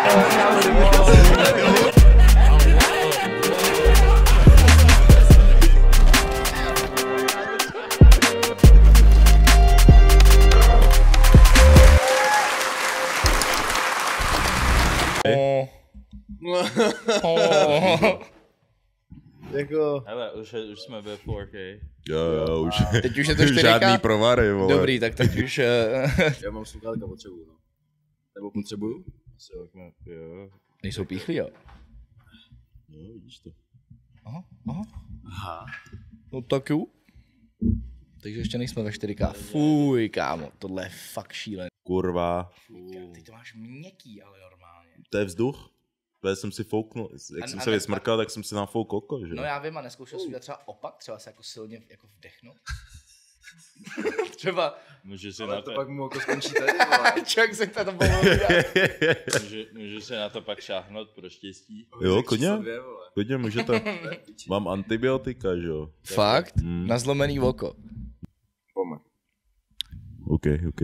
Jako... Hele, už jsme ve 4K. Jo, už. Teď už je to 4K. Žádný provary, vole. Dobrý, tak teď už... Já mám sluchátka, potřebuju, no. Nebo potřebuju? Jo. Nejsou píchlí, jo? No, vidíš to. Aha. No tak jo. Takže ještě nejsme ve 4K. Fuj, kámo, tohle je fakt šílený. Kurva. Ty to máš měkký, ale normálně. To je vzduch? Já jsem si fouknul, jak jsem se vysmrkal, tak jsem si nafouk oko, že? No já vím, a neskoušel jsem udělat třeba opak, třeba se jako silně jako vdechnout. Třeba... Může si ale na to pak mu oko skončí tady, vole. Čak se to povolí. Může se na to pak šáhnout pro štěstí. Jo, klidně. Dvě, vole. Klidně můžete. Mám antibiotika, že jo? Fakt? Na zlomený oko. Pome. OK.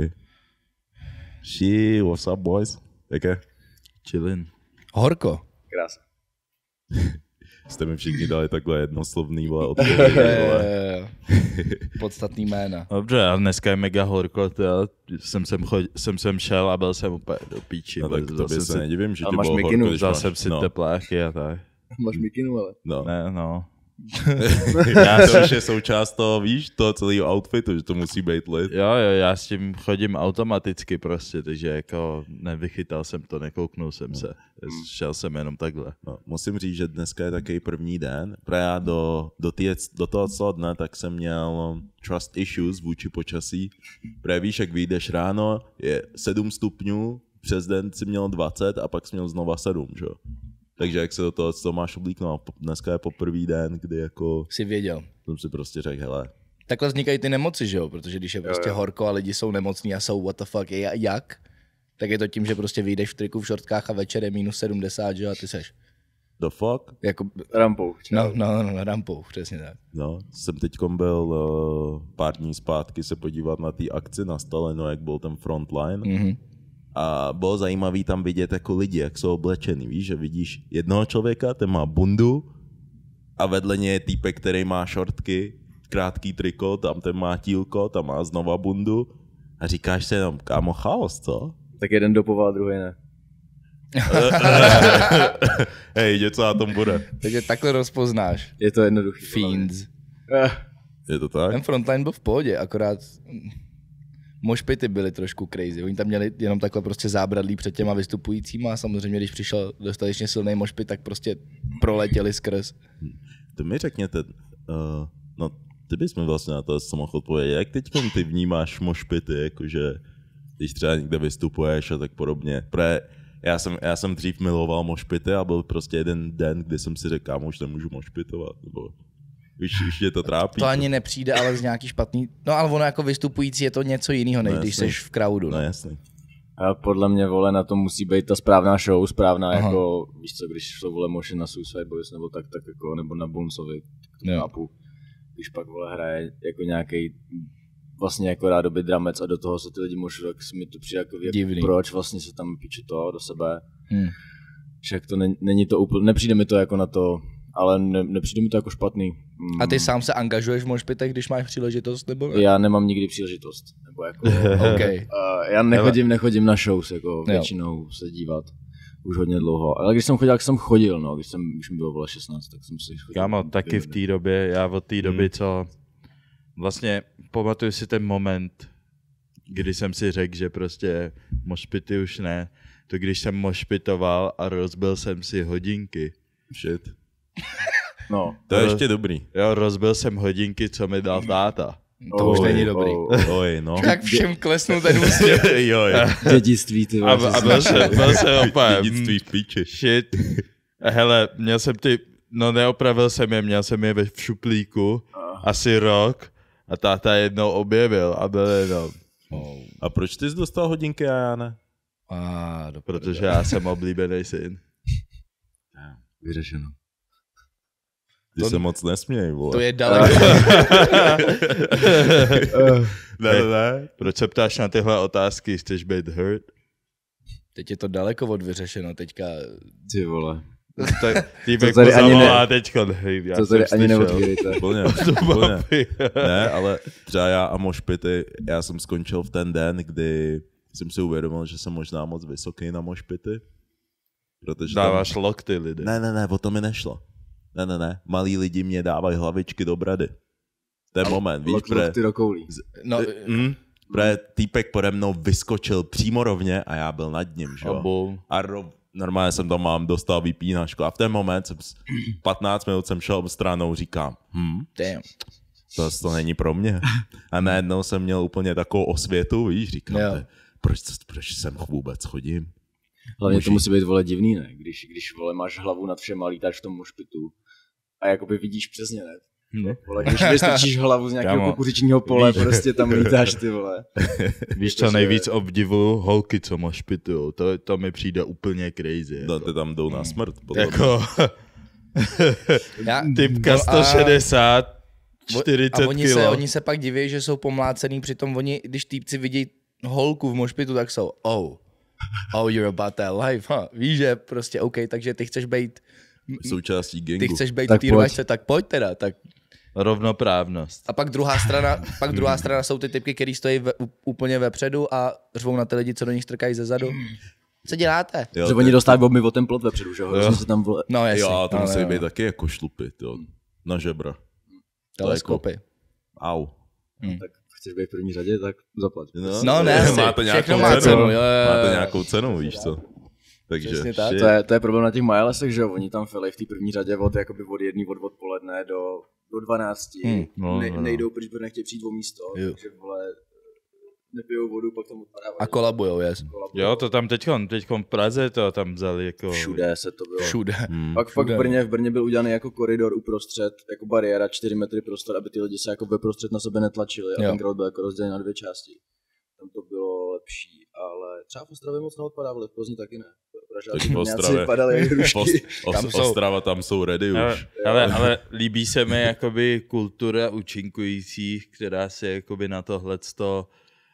She, what's up, boys? Jaké? Chillin. Horko. Krása. Jste mi všichni dali takhle jednoslovný, vole, odpověď, vole. Podstatný jména. Dobře, a dneska je mega horko, jsem sem šel a byl jsem úplně do píči. No tak tobě se nedivím, že Ale ti máš bylo mikinu, horko, když Vzal máš... jsem si tepláky a tak. Máš mikinu, ale. No. Ne, no. To už je součást toho, víš, toho celého outfitu, že to musí být lit. Jo, já s tím chodím automaticky prostě, takže jako nevychytal jsem to, nekouknul jsem se. Šel jsem jenom takhle. No, musím říct, že dneska je takový první den. Právě já do toho dne tak jsem měl trust issues vůči počasí. Právě víš, jak vyjdeš ráno, je 7 stupňů, přes den si měl 20 a pak jsi měl znova 7, že jo? Takže jak se do toho máš oblíknout, dneska je poprvý den, kdy jako... Jsi věděl. Jsem si prostě řekl, hele. Takhle vznikají ty nemoci, že jo? Protože když je prostě horko a lidi jsou nemocní a jsou what the fuck, jak? Tak je to tím, že prostě vyjdeš v triku, v šortkách a večer je minus 70, že jo? A ty seš. The fuck? Jako... Rampou. No, rampou, přesně tak. No, jsem teďkom byl pár dní zpátky se podívat na té akci na Stalinu, jak byl ten frontline. Mm-hmm. A bylo zajímavý tam vidět jako lidi, jak jsou oblečený, víš, že vidíš jednoho člověka, ten má bundu a vedle něj je týpek, který má šortky, krátký triko, tam ten má tílko, tam má znova bundu a říkáš si jenom, kámo, chaos, co? Tak jeden dopoval, druhý ne. Hej, něco na tom bude. Takže takhle rozpoznáš. Je to jednoduchý. Fiends. Je to tak? Ten frontline byl v pohodě, akorát mošpity byly trošku crazy. Oni tam měli jenom takhle prostě zábradlí před těma vystupujícíma a samozřejmě, když přišel dostatečně silný mošpit, tak prostě proletěli skrz. To mi řekněte, no ty bys mi vlastně na to mohl odpovědět, jak teď ty vnímáš mošpity, jakože když třeba někde vystupuješ a tak podobně. Já jsem dřív miloval mošpity a byl prostě jeden den, kdy jsem si řekl, kámo, už nemůžu mošpitovat, nebo už je to trápí. To ani nepřijde, ale z nějaký špatný, no ale ono jako vystupující je to něco jiného, než když seš v crowdu. No jasný. A podle mě, vole, na to musí být ta správná show, správná. Aha. Jako, víš co, když jsou, vole, Moše na Suicide Boys, nebo tak jako, nebo na Bonesovi, tak to chápu. Když pak, vole, hraje jako nějaký vlastně jako rádoby dramec a do toho se ty lidi můžou, tak mi to přijde jako divný. Proč vlastně se tam píče to do sebe. Však to není to úplně, nepřijde mi to jako na to, ale nepřijde mi to jako špatný. A ty sám se angažuješ v mošpitech, když máš příležitost, nebo ne? Já nemám nikdy příležitost, nebo jako... Okay. Já nechodím na shows, jako většinou se dívat. Už hodně dlouho. Ale když jsem chodil, jak jsem chodil, no, když mi bylo, vole, 16, tak jsem si chodil. Kámo, taky v té době, já od té doby, co vlastně pamatuju si ten moment, kdy jsem si řekl, že prostě mošpity už ne, to když jsem mošpitoval a rozbil jsem si hodinky. Shit. No. To je ještě dobrý. Jo, rozbil jsem hodinky, co mi dal táta. To už není dobrý. Oj, no. Tak všem klesnul ten úsměv. Jo. Dědictví, ty A byl jsem opět. Dědictví v píči. Shit. Hele, neopravil jsem je, měl jsem je v šuplíku asi rok a táta jednou objevil a byl jenom. A proč ty jsi dostal hodinky a já ne? Protože já jsem oblíbený syn. Vyřešeno. Ty se moc nesměj, vole. To je daleko. Ne. Proč se ptáš na tyhle otázky? Chceš být hurt? Teď je to daleko od vyřešeno, teďka... Ty vole. Týpek tady ani pozavolá teďkon. To tady ani neotvírejte. Úplně. Ne, ale třeba já a mošpity, já jsem skončil v ten den, kdy jsem si uvědomil, že jsem možná moc vysoký na mošpity. Protože dáváš lokty lidem. Ne, o to mi nešlo. Ne, malí lidi mě dávají hlavičky do brady. Ten moment, víš, Lokty do koulí. Protože týpek pode mnou vyskočil přímo rovně a já byl nad ním, že jo. A normálně jsem tam dostal vypínačku a v ten moment 15 minut jsem šel stranou, říkám, Damn. To není pro mě. A najednou jsem měl úplně takovou osvětu, víš, říkám, proč sem vůbec chodím? Hlavně to musí být, vole, divný, ne? Když vole, máš hlavu nad všema, lítáš v tom mošpitu a jakoby vidíš přesně, ne? No. Vole, když vystrčíš hlavu z nějakého kukuřičního pole, prostě tam lítáš, ty vole. Víš, co nejvíc obdivuju? Holky, co mošpitujou. To mi přijde úplně crazy. No, ty tam jdou na smrt. Jako... Typka 160, 40 kilo. Oni se pak diví, že jsou pomlácený, přitom oni, když týpci vidí holku v mošpitu, tak jsou, you're about that life, huh? Víš, že prostě OK, takže ty chceš být součástí gangu. Ty chceš být v té rvačce, tak pojď teda. Tak. Rovnoprávnost. A pak druhá strana jsou ty typky, který stojí úplně vepředu a řvou na ty lidi, co do nich strkají ze zadu. Co děláte? Jo, že oni dostávají bobmy o ten plot vepředu, že jo? Tam vole... No jasně. Jo, to musí být taky jako šlupy, jo. Na žebra. Teleskopy. Au. Tak chceš být v první řadě, tak zaplať. No ne, máte všechno má cenu. Máte nějakou cenu, víš co? Takže to je problém na těch Milesech, že jo, oni tam felej v té první řadě od 1 od odpoledne do 12. Nejdou, protože nechtějí přijít o místo, takže vole, nepijou vodu, pak tam odpadávají. A kolabujou, Jo, to tam teďkon v Praze to tam vzali jako... Všude se to bylo. Všude. Pak v Brně byl udělaný jako koridor uprostřed, jako bariéra 4 metry prostor, aby ty lidi se jako veprostřed na sebe netlačili a ten crowd byl jako rozdělen na 2 části. Tam to bylo lepší, ale třeba v Ostravě moc neodpadávali, v Plzni taky ne. Ostrava, tam jsou ready už. Ale líbí se mi jakoby kultura účinkujících, která se jakoby na tohleto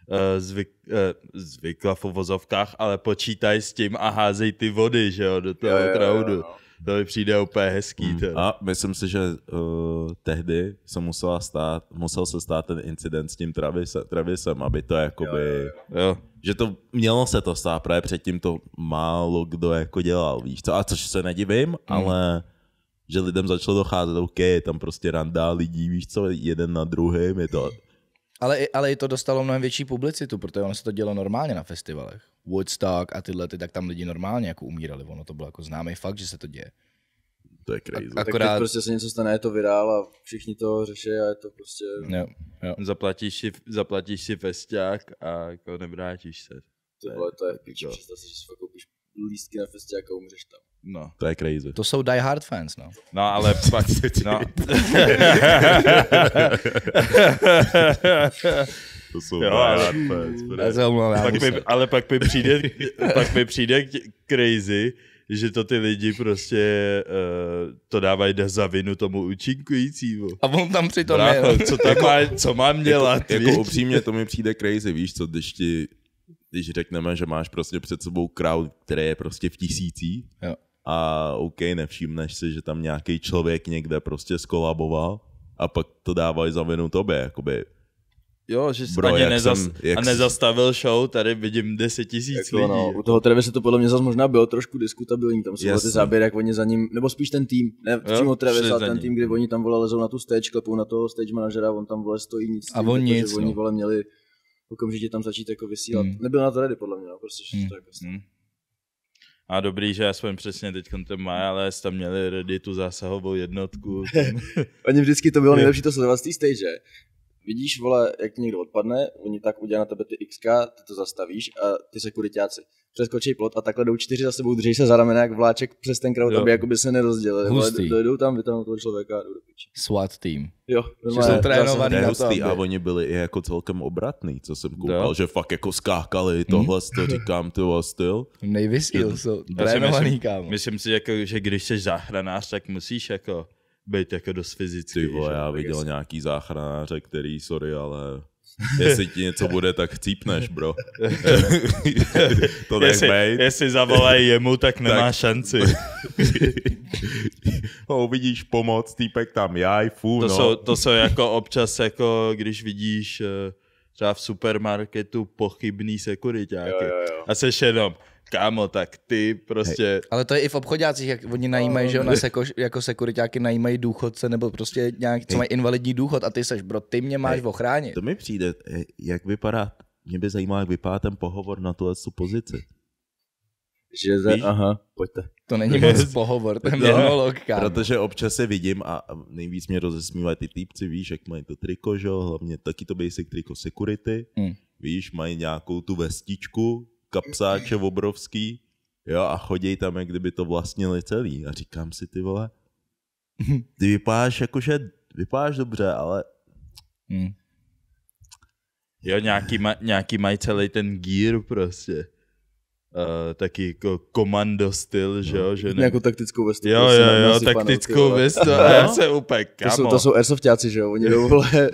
zvykla v uvozovkách, ale počítají s tím a házej ty vody, že jo, do toho crowdu. To mi přijde úplně hezký. A myslím si, že tehdy se musel se stát ten incident s tím Travisem, aby to jakoby... Jo. Že to mělo se to stát, právě předtím to málo kdo jako dělal, víš co? A což se nedivím, ale že lidem začalo docházet, OK, je tam prostě randa lidí, víš co, jeden na druhým, je to... Ale i to dostalo mnohem větší publicitu, protože ono se to dělo normálně na festivalech. Woodstock a tyhle, tak tam lidi normálně jako umírali, ono to bylo jako známý fakt, že se to děje. To je crazy. Akorát... Tak prostě se něco stane, je to vydál a všichni to řeší a je to prostě... Jo. Zaplatíš si festiák a jako nevrátíš se. To je píči, představ si, že si fakt koupíš lístky na festiák a umřeš tam. No. To je crazy. To jsou die hard fans, no. No, ale pak... no. To jsou die hard fans. Ale pak mi přijde crazy, že to ty lidi prostě to dávají za vinu tomu účinkujícímu. A on tam přitom je. Co mám dělat? Jako upřímně to mi přijde crazy, víš co, když řekneme, že máš prostě před sebou crowd, který je prostě v tisících a OK, nevšimneš si, že tam nějaký člověk někde prostě skolaboval a pak to dávají za vinu tobě, jakoby. Jo, že jsi ani nezastavil show, tady vidím 10 000 lidí. No, u toho Travise to podle mě zase možná bylo trošku diskutabilní, tam jsou ty záběry, jak oni za ním, nebo spíš ten tým, ne přímo Travis, ale ten tým, kdy oni tam vole lezou na tu stage, klepou na toho stage manažera, on tam vole stojí nic. A on nic, že oni vole měli okamžitě tam začít jako vysílat. Nebyl na to ready podle mě, no, prostě to jako A dobrý, že aspoň přesně teď ten Majales tam měli ready tu zásahovou jednotku. Oni vždycky to bylo nejlepší to sledovat z té stage. Vidíš, vole, jak ti někdo odpadne, oni tak udělají na tebe ty XK, ty to zastavíš a ty sekuritáci přeskočí plot a takhle jdou 4 za sebou, drží se za ramena jak vláček přes ten crowd, aby jakoby se nerozdělili. Dojdou tam, vytáhnou toho člověka a jdou do piči. SWAT team. Jo, že jsou trénovaný na to. A oni byli i jako celkem obratný, co jsem koukal, že fakt jako skákali tohle, to říkám, to styl. Navy Seal jsou trénovaný, kámo. Myslím si, jako, že když jsi záchranář, tak musíš jako být jako dost fyzický. Ty vole, já viděl nějaký záchranáře, který, sorry, ale Jestli ti něco bude, tak chcípneš, bro. To nech bejt. Jestli zavolají jemu, tak nemá šanci. Uvidíš pomoc, týpek tam jaj, To jsou jako občas, jako když vidíš třeba v supermarketu pochybný sekuriťáky. Jo. A seš jenom, kámo, tak ty prostě... Ale to je i v obchodácích, jak oni najímají, že jako sekuriťáky najímají důchodce nebo prostě nějak, co mají invalidní důchod a ty seš, bro, ty mě máš ochránit. To mi přijde, jak vypadá, mě by zajímalo, jak vypadá ten pohovor na tu pozici. Aha, pojďte. To není moc pohovor, ten monolog, kámo. Protože občas se vidím a nejvíc mě rozesmívají ty týpci, víš, jak mají to triko, že? Hlavně taky to basic triko security, víš, mají nějakou tu vestičku, kapsáče obrovský, jo, a chodí tam, jak kdyby to vlastnili celý. A říkám si, ty vole, ty vypadáš dobře, ale... Jo, nějaký mají celý ten gear prostě. Taky jako komando styl, že jo? Že nějakou taktickou vestu. Jo, taktickou vestu. A já se úplně, kámo. To jsou airsoftáci, že jo? Oni jdou, vole,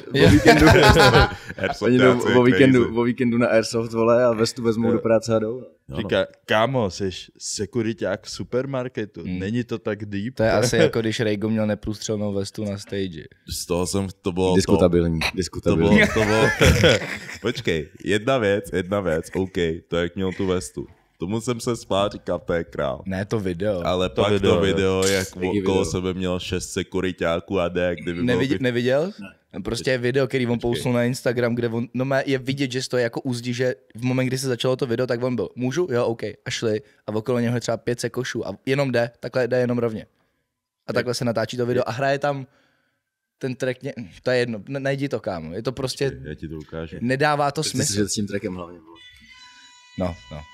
o víkendu na airsoft, vole, a vestu vezmou do práce a jdou. Říká, kámo, jsi sekuriťák v supermarketu, není to tak deep. To je asi jako když Rejgo měl neprůstřelnou vestu na stage. Z toho to bylo diskutabilní. To bylo Počkej, jedna věc, OK, to jak měl tu vestu. Tomu jsem se spál, říkal, to je král. Ne, to video. Ale to pak to video, jak okolo sebe měl 6 sekuriťáků a jak kdyby Neviděl? Ne. Prostě je video, který on poslal na Instagram, kde on, je vidět, že stojí jako úzdí, že v moment, kdy se začalo to video, tak on byl, můžu? Jo, OK. A šli a okolo něho je třeba 5 sekošů a jenom takhle jde jenom rovně. A takhle se natáčí to video a hraje tam ten track, to je jedno, najdi to, kámo. Je to prostě, já ti to ukážu. Nedává to smysl. Že s tím trackem hlavně bylo. No.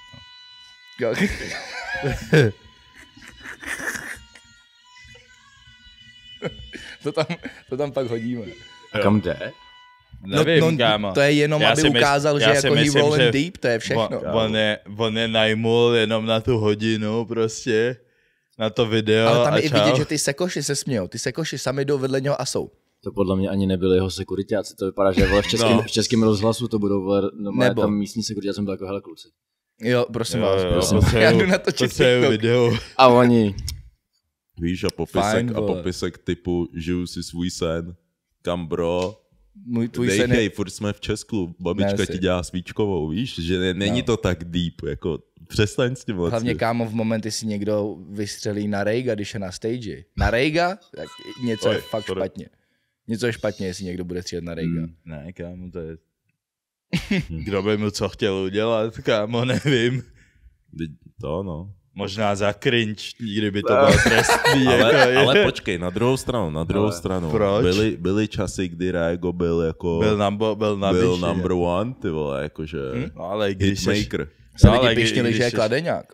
to tam pak hodíme. A kam jde? Nevím, kámo. To je jenom, aby ukázal, že jako he rolling deep, to je všechno. On je najmul jenom na tu hodinu prostě, na to video. Ale tam je i vidět, že ty sekoši se smějou. Ty sekoši sami jdou vedle něho a jsou. To podle mě ani nebyli jeho sekuriťáci, to vypadá, že vole v českém rozhlasu to budou vole, no, tam místní sekuriťáci byli jako hele kluci. Jo, prosím vás, já jdu natočit video. A oni... Víš, a popisek typu žiju si svůj sen, kam bro, dejchej, furt jsme v Česku, babička ti dělá svíčkovou, víš, že není to tak deep, jako přestaň s tím vlastně. Hlavně kámo, v momenty si někdo vystřelí na Rejga, když je na stage. Na Rejga? Tak něco je fakt špatně. Něco je špatně, jestli někdo bude střílet na Rejga. Ne, kámo, to je... Kdo by mu co chtěl udělat, kámo, nevím. To no. Možná za cringe, kdyby to bylo trestný. Ale počkej, na druhou stranu. Byly časy, kdy Raigo byl jako... Byl number one, ty vole, jakože... No, ale když hitmaker. Se lidi pišnili, že je kladeňák.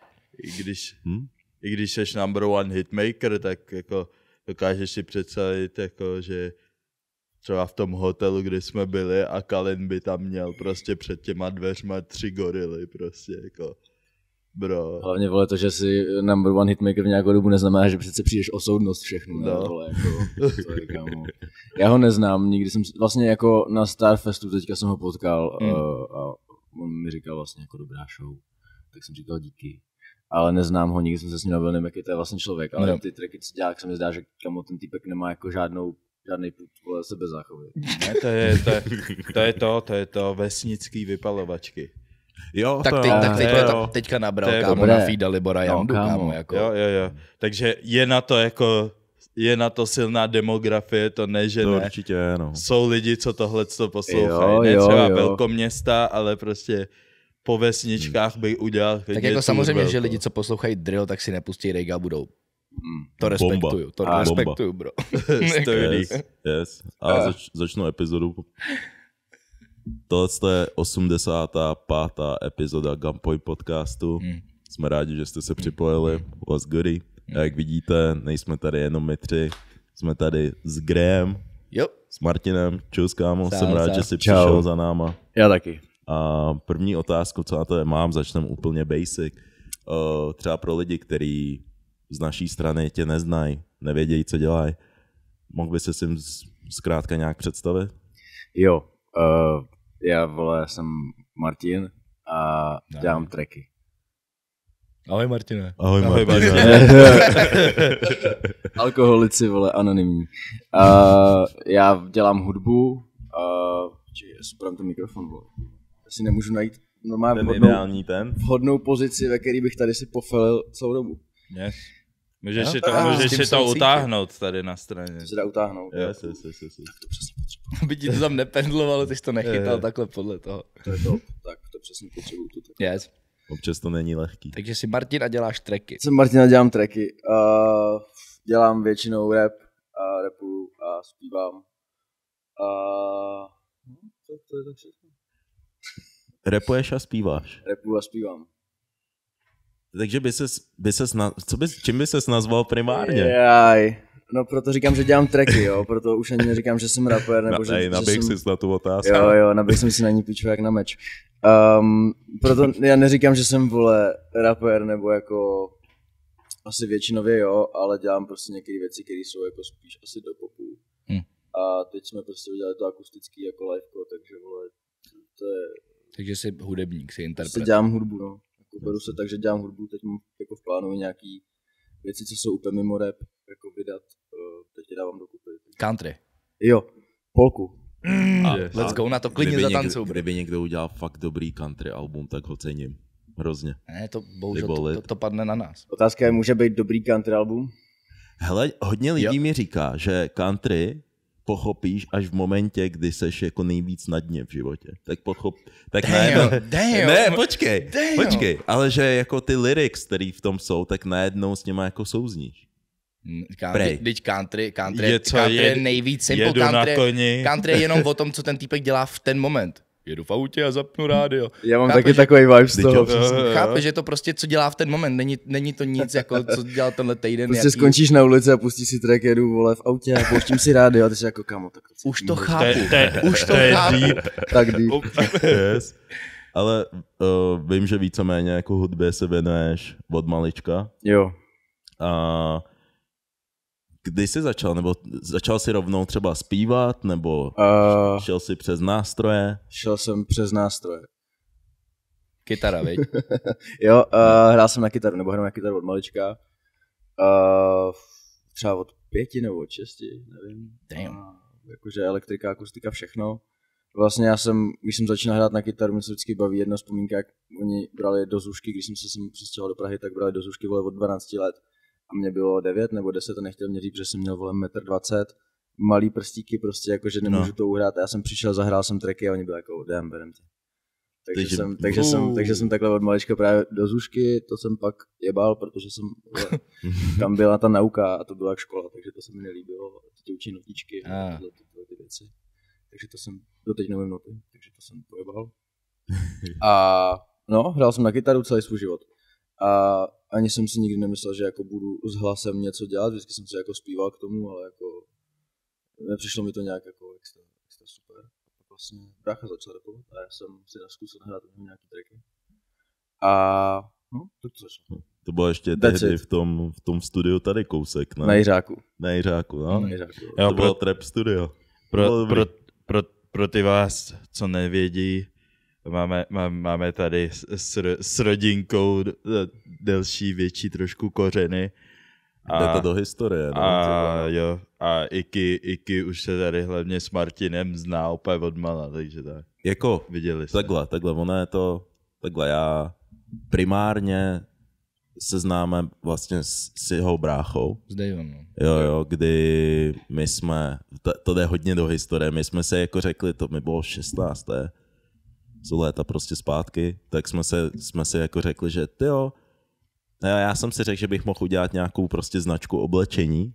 I když seš number one hitmaker, tak jako dokážeš si představit, jako, že třeba v tom hotelu, kde jsme byli a Kalin by tam měl prostě před těma dveřma 3 gorily, prostě jako... Bro. Hlavně vole to, že jsi number one hitmaker v nějakou dobu neznamená, že přece přijdeš o soudnost všechno. No. Vole, jako, to je, kámo. Já ho neznám, nikdy jsem, vlastně jako na Starfestu teďka jsem ho potkal a on mi říkal vlastně jako dobrá show, tak jsem říkal díky. Ale neznám ho, nikdy jsem se s ním nebyl, nevím, jaký to je vlastně člověk, ale ty tracky, co dělá, se mi zdá, že kamo ten týpek nemá jako žádný put vole sebezáchovy. Ne, to je to vesnický vypalovačky. Jo, tak teďka nabral kámo na feeda Libora Jandu, kámo. Jako. Jo. Takže je na to silná demografie, to ne, že to ne. Určitě, no. Jsou lidi, co tohleto poslouchají, ne třeba velkoměsta, ale prostě po vesničkách by udělal. Tak jako samozřejmě, že lidi, co poslouchají drill, tak si nepustí Rejga, budou. To respektuju, bro. Yes. A začnu epizodu. Tohle je 85. epizoda Gunpoint podcastu. Jsme rádi, že jste se připojili. What's goody? A jak vidíte, nejsme tady jenom my 3. Jsme tady s Graham, s Martinem. Čus, kámo. Jsem rád, že jsi přišel za náma. Já taky. A první otázku, co na to mám, začneme úplně basic. Třeba pro lidi, kteří z naší strany tě neznají, nevědějí, co dělají. Mohl by se jim zkrátka nějak představit? Jo. Já, vole, jsem Martin a dělám tracky. Ahoj Martine. Ahoj Ahoj, Martine. Alkoholici, vole, anonymní. Já dělám hudbu. Super, ten mikrofon, vole. Já si nemůžu najít normálně vhodnou pozici, ve které bych tady si pofilil celou dobu. Yes. Můžeš si to utáhnout tady na straně. Se dá utáhnout. Yes. Tak to přesně potřebuji. Aby ti to tam nependlovalo, ty jsi to nechytal takhle podle toho. To je top. Tak to přesně potřebuji. Yes. Občas to není lehký. Takže jsi Martin a děláš tracky. Jsem Martin a dělám tracky. Dělám většinou rap a rapuju a zpívám. To je tak všechno. Rapuješ a zpíváš. Rapuju a zpívám. Takže čím by ses nazval primárně? Jaj. No proto říkám, že dělám tracky, jo. Proto už ani neříkám, že jsem rapper, nebo že naběh jsem... si na tu otázku. Jo, naběh jsem si na ní piču jak na meč. Proto já neříkám, že jsem, vole, rapper, nebo jako... Asi většinově jo, ale dělám prostě některé věci, které jsou jako spíš asi do popu. A teď jsme prostě udělali to akustický jako liveko, takže, vole, to je... Takže jsi hudebník, jsi interpret. Prostě dělám hudbu, no. Beru se tak, že dělám hudbu, teď mám jako v plánu nějaký věci, co jsou úplně mimo rap, jako vydat, teď je dávám dokupy. Country. Jo, polku. Let's go na to, klidně zatancuj. Kdyby někdo udělal fakt dobrý country album, tak ho cením. Hrozně. Ne, to bohužel to padne na nás. Otázka je, může být dobrý country album? Hele, hodně lidí mi říká, že country pochopíš až v momentě, kdy seš jako nejvíc na dně v životě. Tak Ne, počkej. Ale že jako ty lyrics, který v tom jsou, tak najednou s něma jako souzníš. Teď country je nejvíc simple. Country je jenom o tom, co ten týpek dělá v ten moment. Jedu v autě a zapnu rádio. Já mám taky takový vibe z toho. Chápeš, že to prostě, co dělá v ten moment, není to nic, jako co dělal tenhle týden. Prostě skončíš na ulici a pustíš si track, jedu, vole, v autě a pouštím si rádio a ty jsi jako kamo. Tak už to chápu. Už to chápu. Tak deep. Yes. Ale vím, že víceméně jako hudbě se věnuješ od malička. Jo. A kdy jsi začal? Nebo začal jsi rovnou třeba zpívat? Nebo šel jsi přes nástroje? Šel jsem přes nástroje. Kytara, viď? Jo, hrál jsem na kytaru, nebo hrál na kytaru od malička. Třeba od 5 nebo od 6, nevím. Jakože elektrika, akustika, všechno. Vlastně když jsem začínal hrát na kytaru, mě se vždycky baví jedna vzpomínka, jak oni brali do zušky, když jsem se sem přestěhoval do Prahy, tak brali do zušky, vole, od 12 let. A mě bylo 9 nebo 10 a nechtěl mě říct, že jsem měl, vole, 1,20 m, malý prstíky prostě, jakože nemůžu to uhrát. A já jsem přišel, zahrál jsem tracky a oni byli jako, damn, berem tě. Takže jsem takhle od malička právě do zušky, to jsem pak jebal, protože jsem, tam byla ta nauka a to byla jak škola, takže to se mi nelíbilo, ty učí notičky a ty věci. Takže to jsem, doteď nevím noty, takže to jsem pojebal. A no, hrál jsem na kytaru celý svůj život. A ani jsem si nikdy nemyslel, že jako budu s hlasem něco dělat, vždycky jsem se jako zpíval k tomu, ale jako nepřišlo mi to nějak jako extra super. A vlastně brácha začal rapovat a já jsem si zkusil hrát nějaký tracky. A no, tak to začalo. To bylo ještě tehdy v tom studiu tady kousek, ne? Na Jiřáku, no. Na Jiřáku. To bylo trap studio. Pro ty vás, co nevědí, máme tady s rodinkou delší, větší trošku kořeny. Jde to do historie. A Iky už se tady hlavně s Martinem zná úplně odmala, takže tak. Jako, viděli jsme. Takhle, ono je to, já primárně se známe vlastně s jeho bráchou. S Daveem, no. Jo, kdy my jsme, to jde hodně do historie, my jsme se jako řekli, to mi bylo 16. Jsou léta prostě zpátky, tak jsme se jako řekli, že tyjo, já jsem si řekl, že bych mohl udělat nějakou prostě značku oblečení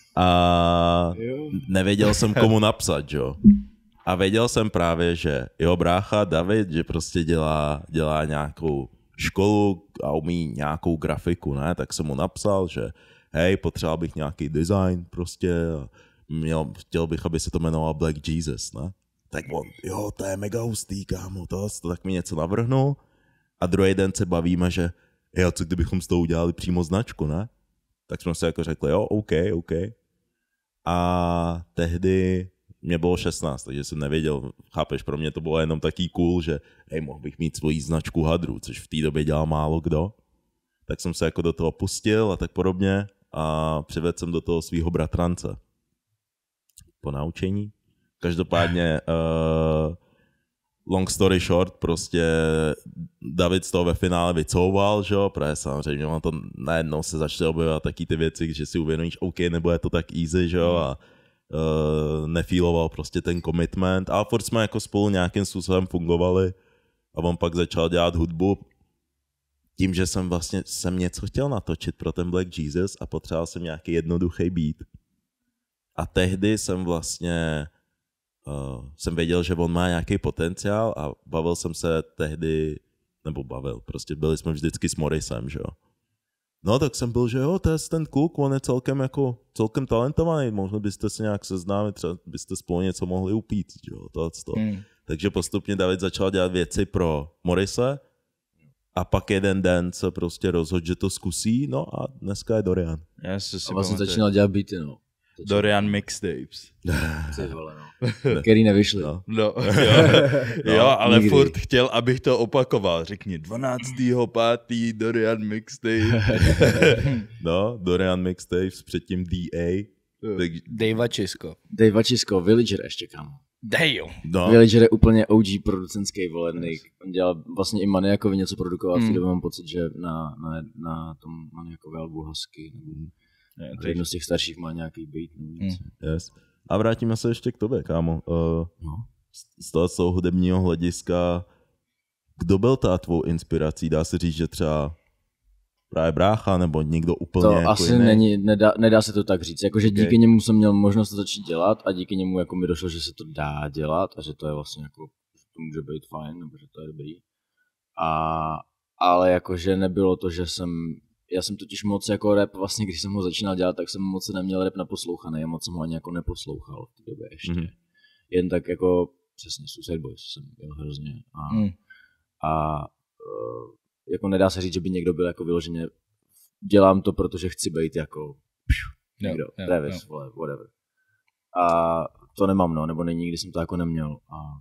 a nevěděl jsem komu napsat, jo. A věděl jsem právě, že jeho brácha David, že prostě dělá nějakou školu a umí nějakou grafiku, ne? Tak jsem mu napsal, že hej, potřeboval bych nějaký design prostě, chtěl bych, aby se to jmenovalo Black Jesus, ne? Tak on, jo, to je mega hustý, kámo, tak mi něco navrhnul a druhý den se bavíme, že jo, co kdybychom s toho udělali přímo značku, ne? Tak jsme se jako řekli, jo, OK. A tehdy mě bylo 16, takže jsem nevěděl, chápeš, pro mě to bylo jenom taký cool, že hej, mohl bych mít svoji značku hadru, což v té době dělal málo kdo. Tak jsem se jako do toho pustil a tak podobně a přivedl jsem do toho svého bratrance. Po naučení. Každopádně, long story short, prostě David z toho ve finále vycouval, že jo, protože samozřejmě on to najednou se začaly objevovat taky ty věci, že si uvědomíš, OK, nebude to tak easy, že jo, a nefíloval prostě ten commitment, ale furt jsme jako spolu nějakým způsobem fungovali a on pak začal dělat hudbu tím, že jsem něco chtěl natočit pro ten Black Jesus a potřeboval jsem nějaký jednoduchý beat. A tehdy jsem vlastně jsem věděl, že on má nějaký potenciál a bavil jsem se tehdy, prostě byli jsme vždycky s Morrisem, že jo. No tak jsem byl, že jo, to je ten kluk, on je celkem talentovaný, mohli byste se nějak seznámit, třeba byste spolu něco mohli upít, že jo, tohleto. Takže postupně David začal dělat věci pro Morrise a pak jeden den se prostě rozhodl, že to zkusí, no a dneska je Dorian. A vlastně začínal dělat beaty, no. Dorian Mixtapes. Ty vole, no. Který nevyšly. No, jo, ale nikdy. Furt chtěl, abych to opakoval. Řekni 12.5. Dorian Mixtape. No, Dorian Mixtapes, předtím DA. Dave Vačisko, Villager ještě, kámo. No. Villager je úplně OG producentský volený. On dělal vlastně i Maniakovi něco produkoval, v té době mám pocit, že na tom Maniakovi albu Husky. Jedno z těch starších má nějaký beat. Yes. A vrátíme se ještě k tobě, kámo. Z toho hudebního hlediska, kdo byl ta tvou inspirací? Dá se říct, že třeba právě brácha, nebo někdo úplně to jako asi jiný? Nedá se to tak říct. Jakože díky němu jsem měl možnost to začít dělat a díky němu jako mi došlo, že se to dá dělat a že to je vlastně jako, že to může být fajn, nebo že to je dobrý. Ale jakože nebylo to, že já jsem totiž moc jako rap, vlastně když jsem ho začínal dělat, tak jsem moc neměl rap naposlouchaný a moc jsem ho ani jako neposlouchal v té době ještě. Jen tak jako, přesně, Suicide Boys jsem měl hrozně. A jako nedá se říct, že by někdo byl jako vyloženě, dělám to, protože chci být jako někdo, Travis, whatever. A to nemám, no, nebo nikdy jsem to jako neměl.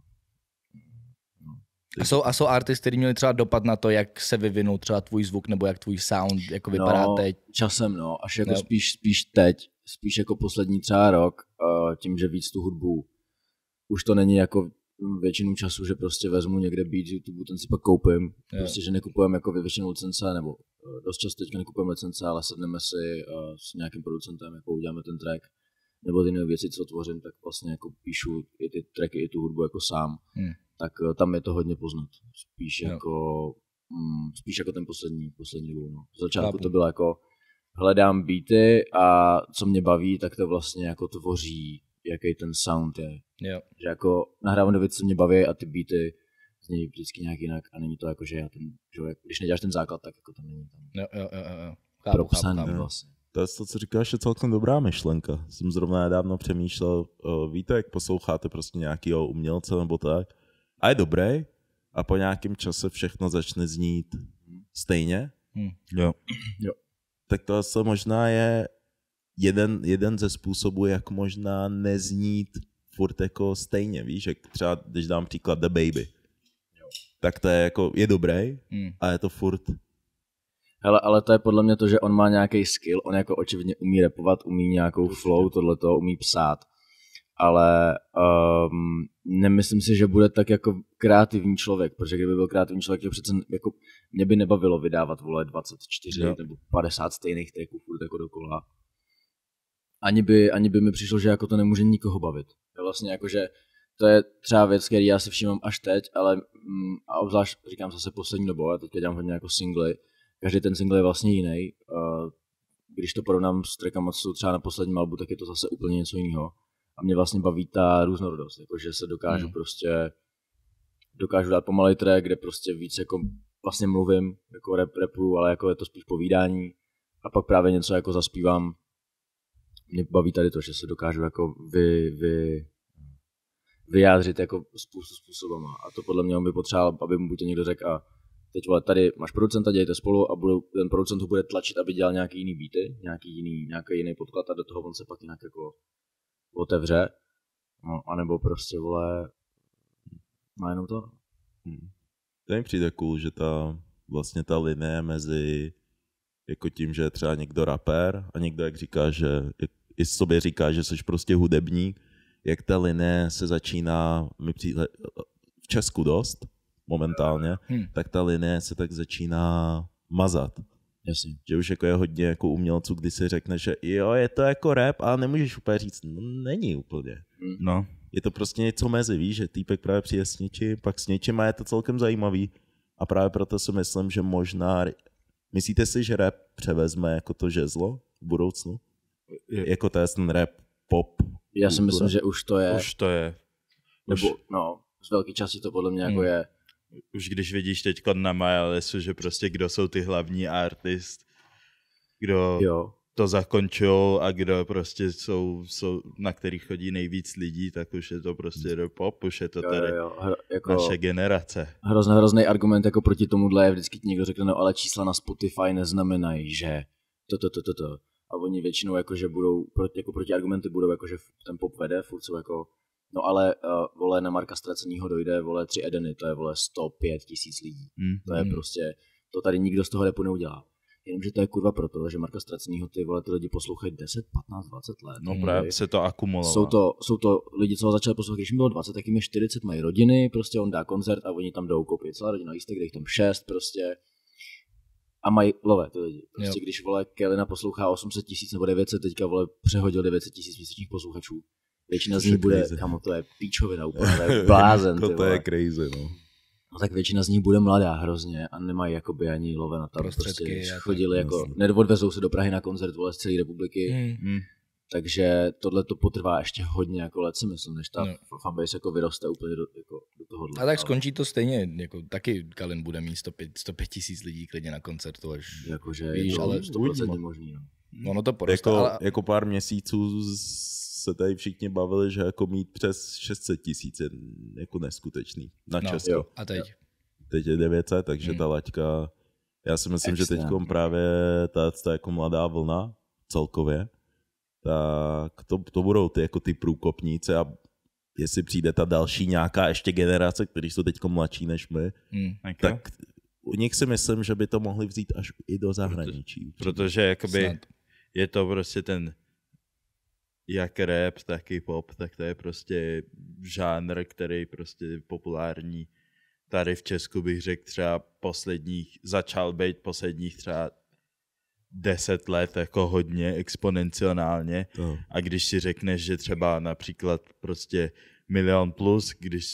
A jsou artisty, kteří měli třeba dopad na to, jak se vyvinul třeba tvůj zvuk, nebo jak tvůj sound jako vypadá teď? Časem, no. Až jako spíš teď, spíš jako poslední třeba rok, tím, že víc tu hudbu. Už to není jako většinu času, že prostě vezmu někde beat z YouTube, ten si pak koupím. Prostě, že nekupujeme jako většinou licence, nebo dost často teďka nekupujeme licence, ale sedneme si s nějakým producentem, jako uděláme ten track. Nebo ty věci, co tvořím, tak vlastně jako píšu i ty tracky, i tu hudbu jako sám. Tak tam je to hodně poznat. Spíš jako ten poslední dobu. No. Z začátku to bylo jako hledám beaty a co mě baví, tak to vlastně jako tvoří, jaký ten sound je. Jo. Že jako nahrávám do věcí, co mě baví a ty beaty zní vždycky nějak jinak a není to jako, že když neděláš ten základ, tak jako to není tam. Jo. Propsaný vlastně. To je to, co říkáš, je celkem dobrá myšlenka. Jsem zrovna nedávno přemýšlel, víte, jak posloucháte prostě nějakýho umělce nebo tak, a je dobrý a po nějakém čase všechno začne znít stejně. Jo. Tak to možná je jeden ze způsobů, jak možná neznít furt jako stejně, víš, jak třeba, když dám příklad The Baby, tak to je jako, je dobrý a je to furt. Hele, ale to je podle mě to, že on má nějaký skill, on jako očividně umí rapovat, umí nějakou flow, tohleto, umí psát. Ale nemyslím si, že bude tak jako kreativní člověk, protože kdyby byl kreativní člověk, to přece jako mě by nebavilo vydávat 24 nebo 50 stejných tracků furt jako dokola. Ani by mi přišlo, že jako to nemůže nikoho bavit. Je vlastně jako, že to je třeba věc, který já si všímám až teď, ale a obzvlášť říkám zase poslední dobou, já teďka dělám hodně jako singly, každý ten single je vlastně jiný. Když to porovnám s trackama, co jsou třeba na posledním albu, tak je to zase úplně něco jiného. A mě vlastně baví ta různorodost, jakože se dokážu dát pomalej track, kde prostě víc jako vlastně mluvím, jako rapuju, ale jako je to spíš povídání. A pak právě něco jako zaspívám. Mě baví tady to, že se dokážu jako vyjádřit jako spoustu způsobama. A to podle mě on by potřeboval, aby mu buď to někdo řekl a teď vole, tady máš producenta, dějte spolu a ten producent ho bude tlačit, aby dělal nějaký jiný beaty, nějaký jiný podklad a do toho on se pak jinak jako otevře. No, anebo prostě, vole, má jenom to. To mi přijde cool, že vlastně ta linie mezi jako tím, že je třeba někdo rapper a někdo, jak říká, že i sobě říká, že jsi prostě hudebník, jak ta linie se začíná, mi přijde v Česku dost momentálně, tak ta linie se tak začíná mazat. Jasně. Že už jako je hodně jako umělců, kdy si řekne, že jo, je to jako rap, ale nemůžeš úplně říct, no není úplně. No. Je to prostě něco mezi, víš, že týpek právě přijde s něčím, pak s něčím a je to celkem zajímavý. A právě proto si myslím, že možná, myslíte si, že rap převezme jako to žezlo v budoucnu? Jako to je ten rap pop? Já si myslím, že už to je. Už to je. Nebo, no, z velké části to podle mě jako je. Už když vidíš teď na Majalesu, že prostě kdo jsou ty hlavní artist, kdo to zakončujou a kdo prostě jsou, na kterých chodí nejvíc lidí, tak už je to prostě do pop, už je to tady jako naše generace. Hrozný argument jako proti tomuhle je vždycky někdo řekne, no ale čísla na Spotify neznamenají, že to. A oni většinou jakože budou, jako proti argumenty budou jakože ten pop vede, furt jsou jako, no ale vole na Marka Ztracenýho dojde, vole 3 Edeny, to je vole 105 000 lidí. To je prostě, to tady nikdo z toho rapu neudělá. Jenomže to je kurva proto, že Marka Ztracenýho ty vole ty lidi poslouchají 10, 15, 20 let. No právě se to akumulovalo. Jsou to lidi, co ho začali poslouchat, když jim bylo 20, tak jim je 40, mají rodiny, prostě on dá koncert a oni tam jdou koupit celá rodina lístek, kde jich tam 6 prostě. A mají love ty lidi. Prostě když vole Kelina poslouchá 800 000 nebo 900, teďka vole přehodil 900 000 měsíčních posluchačů. Většina z nich bude, kamo, to je píčovina úplně, to je blázen. To je crazy, no. No tak většina z nich bude mladá hrozně a nemají jakoby ani love na to. Prostě chodili jako, neodvezou se do Prahy na koncert vole z celé republiky. Takže tohle to potrvá ještě hodně jako let, si myslím, než ta fanbase jako vyroste úplně do tohohle. A tak skončí to stejně, jako taky Kalin bude mít 105 000 lidí klidně na koncertu, až jakože víš, je to ale 100% možný. No. Ono to poroste, jako pár měsíců se tady všichni bavili, že jako mít přes 600 000 je jako neskutečný na Česko. Jo. A teď? Teď je 900, takže ta laťka, já si myslím, že teď právě ta jako mladá vlna celkově, tak to budou ty, jako ty průkopníci a jestli přijde ta další nějaká ještě generace, kteří jsou teď mladší než my, tak u nich si myslím, že by to mohli vzít až i do zahraničí. Protože jakoby je to prostě ten jak rap, tak i pop, tak to je prostě žánr, který prostě je populární. Tady v Česku bych řekl třeba začal být posledních třeba 10 let jako hodně exponenciálně. A když si řekneš, že třeba například prostě 1 000 000 plus, když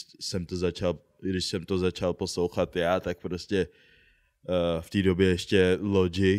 jsem to začal poslouchat já, tak prostě v té době ještě Logic,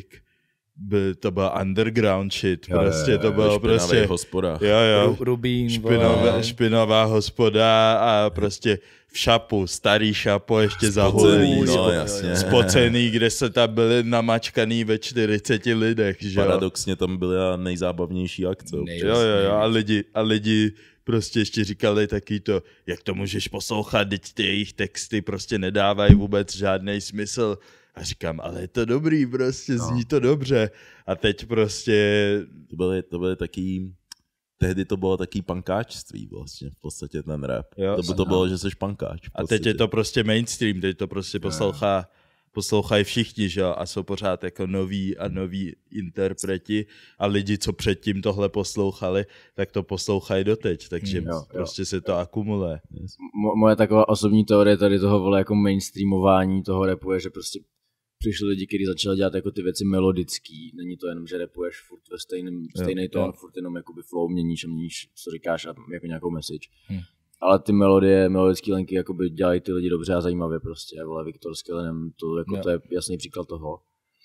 to byl underground shit, prostě to bylo prostě hospoda. Rubín, špinavá hospoda a prostě v šapu, starý šapo ještě zaholený, spocený, kde se tam byli namačkaný ve 40 lidech, že jo. Paradoxně tam byly nejzábavnější akce. Jo, a lidi prostě ještě říkali taky to, jak to můžeš poslouchat, teď ty jejich texty prostě nedávají vůbec žádný smysl. A říkám, ale je to dobrý, prostě zní to dobře. A teď prostě... To byly taký... Tehdy to bylo taký pankáčství vlastně, v podstatě ten rap. To bylo, že jsi pankáč. A teď je to prostě mainstream, teď to prostě poslouchají všichni, že jo, a jsou pořád jako noví interpreti a lidi, co předtím tohle poslouchali, tak to poslouchají doteď, takže prostě se to akumuluje. Moje taková osobní teorie tady toho vole jako mainstreamování toho rapu je, že prostě přišli lidi, kteří začali dělat jako ty věci melodický. Není to jenom, že rapuješ furt ve stejný tón, furt jenom jakoby flow měníš, co říkáš a jako nějakou message. Ale ty melodické linky jakoby dělají ty lidi dobře a zajímavě prostě. Vole Viktor s Kelinem, to je jasný příklad toho.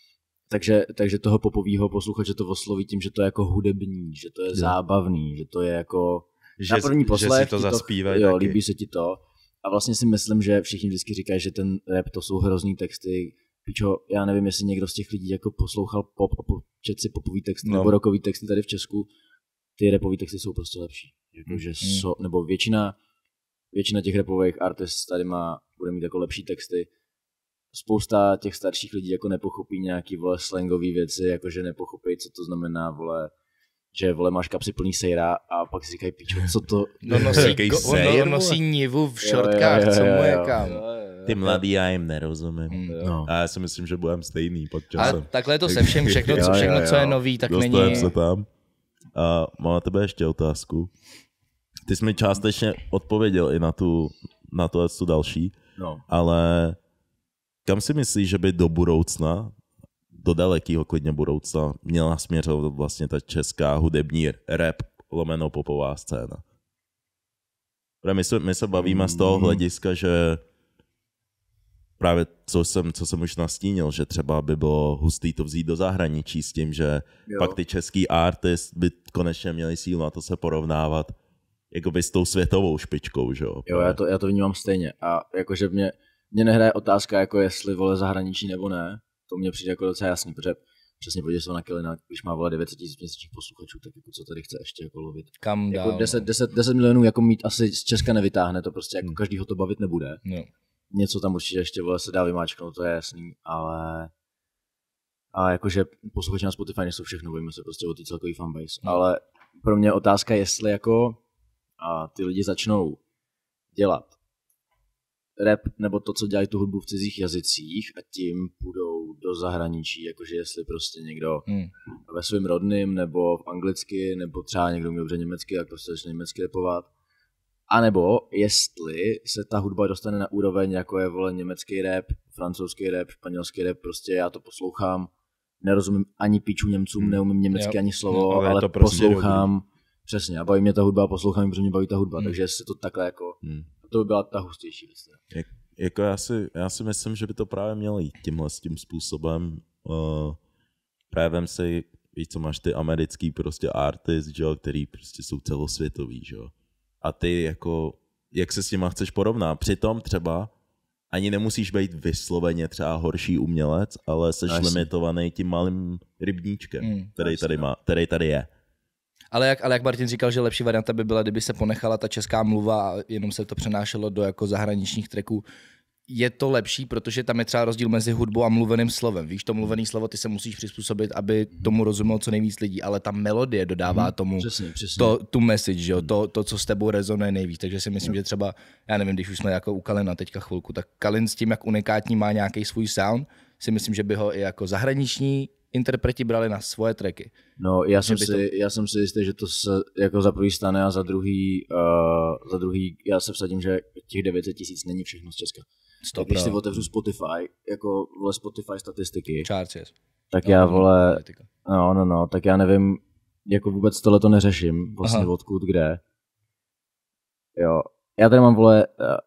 Takže toho popovýho posluchače to osloví tím, že to je jako hudební, že to je zábavný, že to je jako na první poslech, že si to zaspívají taky. Líbí se ti to. A vlastně si myslím, že všichni vždycky říkají, že ten rap to jsou hrozný texty. Pičo, já nevím, jestli někdo z těch lidí jako poslouchal pop a četl si popový texty nebo rockový texty tady v Česku. Ty rapový texty jsou prostě lepší. Jakože nebo většina těch rapových artist tady bude mít jako lepší texty. Spousta těch starších lidí jako nepochopí nějaký vole slangový věci, jakože nepochopí, co to znamená vole že vole máš kapsy plný sejra a pak si říkají pičo, co to... On nosí nivu v šortkách, co mu je kam. Ty mladý, já jim nerozumím. No. A já si myslím, že budeme stejný pod časem. A takhle je to se všem, všechno, co je nový, tak dostaneme není... se tam. A mám na tebe ještě otázku. Ty jsi mi částečně odpověděl i na tu další, ale kam si myslíš, že by do budoucna, do dalekého klidně budoucna, měla směřovat vlastně ta česká hudební rap lomeno popová scéna? My se bavíme z toho hlediska, že právě co jsem už nastínil, že třeba by bylo hustý to vzít do zahraničí s tím, že pak ty český artist by konečně měli sílu na to se porovnávat jakoby s tou světovou špičkou, že jo? Jo, já to vnímám stejně a jakože mě nehraje otázka, jako jestli vole zahraničí nebo ne, to mně přijde jako docela jasný, protože přesně podívej se na Killina, když má vole 900 000 měsíčních posluchačů, tak jako co tady chce ještě jako lovit. Kam jako dál? 10 milionů jako mít asi z Česka nevytáhne, to prostě jako každýho to bavit nebude. No. Něco tam určitě ještě vole se dá vymáčknout, to je jasný, ale jakože posluchači na Spotify nejsou všechno, bojíme se prostě o ty celkový fanbase, ale pro mě otázka, jestli jako ty lidi začnou dělat rap nebo to, co dělají tu hudbu v cizích jazycích a tím půjdou do zahraničí, jakože jestli prostě někdo ve svém rodným nebo v anglicky, nebo třeba někdo umí dobře německy, tak prostě začne německy rapovat. A nebo jestli se ta hudba dostane na úroveň, jako je vole německý rap, francouzský rap, španělský rap, prostě já to poslouchám, nerozumím ani piču Němcům, neumím německy ani slovo, ale to prostě poslouchám, přesně, a baví mě ta hudba, poslouchám, protože mě baví ta hudba, takže jestli to takhle jako, to by byla ta hustější věc. Jako já si myslím, že by to právě mělo jít s tím způsobem. Právě vem si, víš co, máš ty americký prostě artist, že jo, který prostě jsou celosvětový, že jo. A ty jako, jak se s nima chceš porovnat? Přitom třeba ani nemusíš být vysloveně třeba horší umělec, ale seš limitovaný tím malým rybníčkem, který tady je. Ale jak Martin říkal, že lepší varianta by byla, kdyby se ponechala ta česká mluva a jenom se to přenášelo do jako zahraničních tracků. Je to lepší, protože tam je třeba rozdíl mezi hudbou a mluveným slovem. Víš, to mluvený slovo ty se musíš přizpůsobit, aby tomu rozumělo co nejvíc lidí, ale ta melodie dodává tomu přesně. tu message, že jo? To, co s tebou rezonuje nejvíc. Takže si myslím, že třeba, já nevím, když už jsme jako u Kalina teďka chvilku, tak Kalin s tím, jak unikátní má nějaký svůj sound, si myslím, že by ho i jako zahraniční interpreti brali na svoje tracky. No, já jsem si jistý, že to se jako za prvý stane a za druhý já se vsadím, že těch 900 000 není všechno z Česka. Tak když si otevřu Spotify, jako vole Spotify statistiky, Charts, yes. tak já vole, tak já nevím, jako vůbec tohleto neřeším, vlastně odkud, kde. Jo, já tady mám vole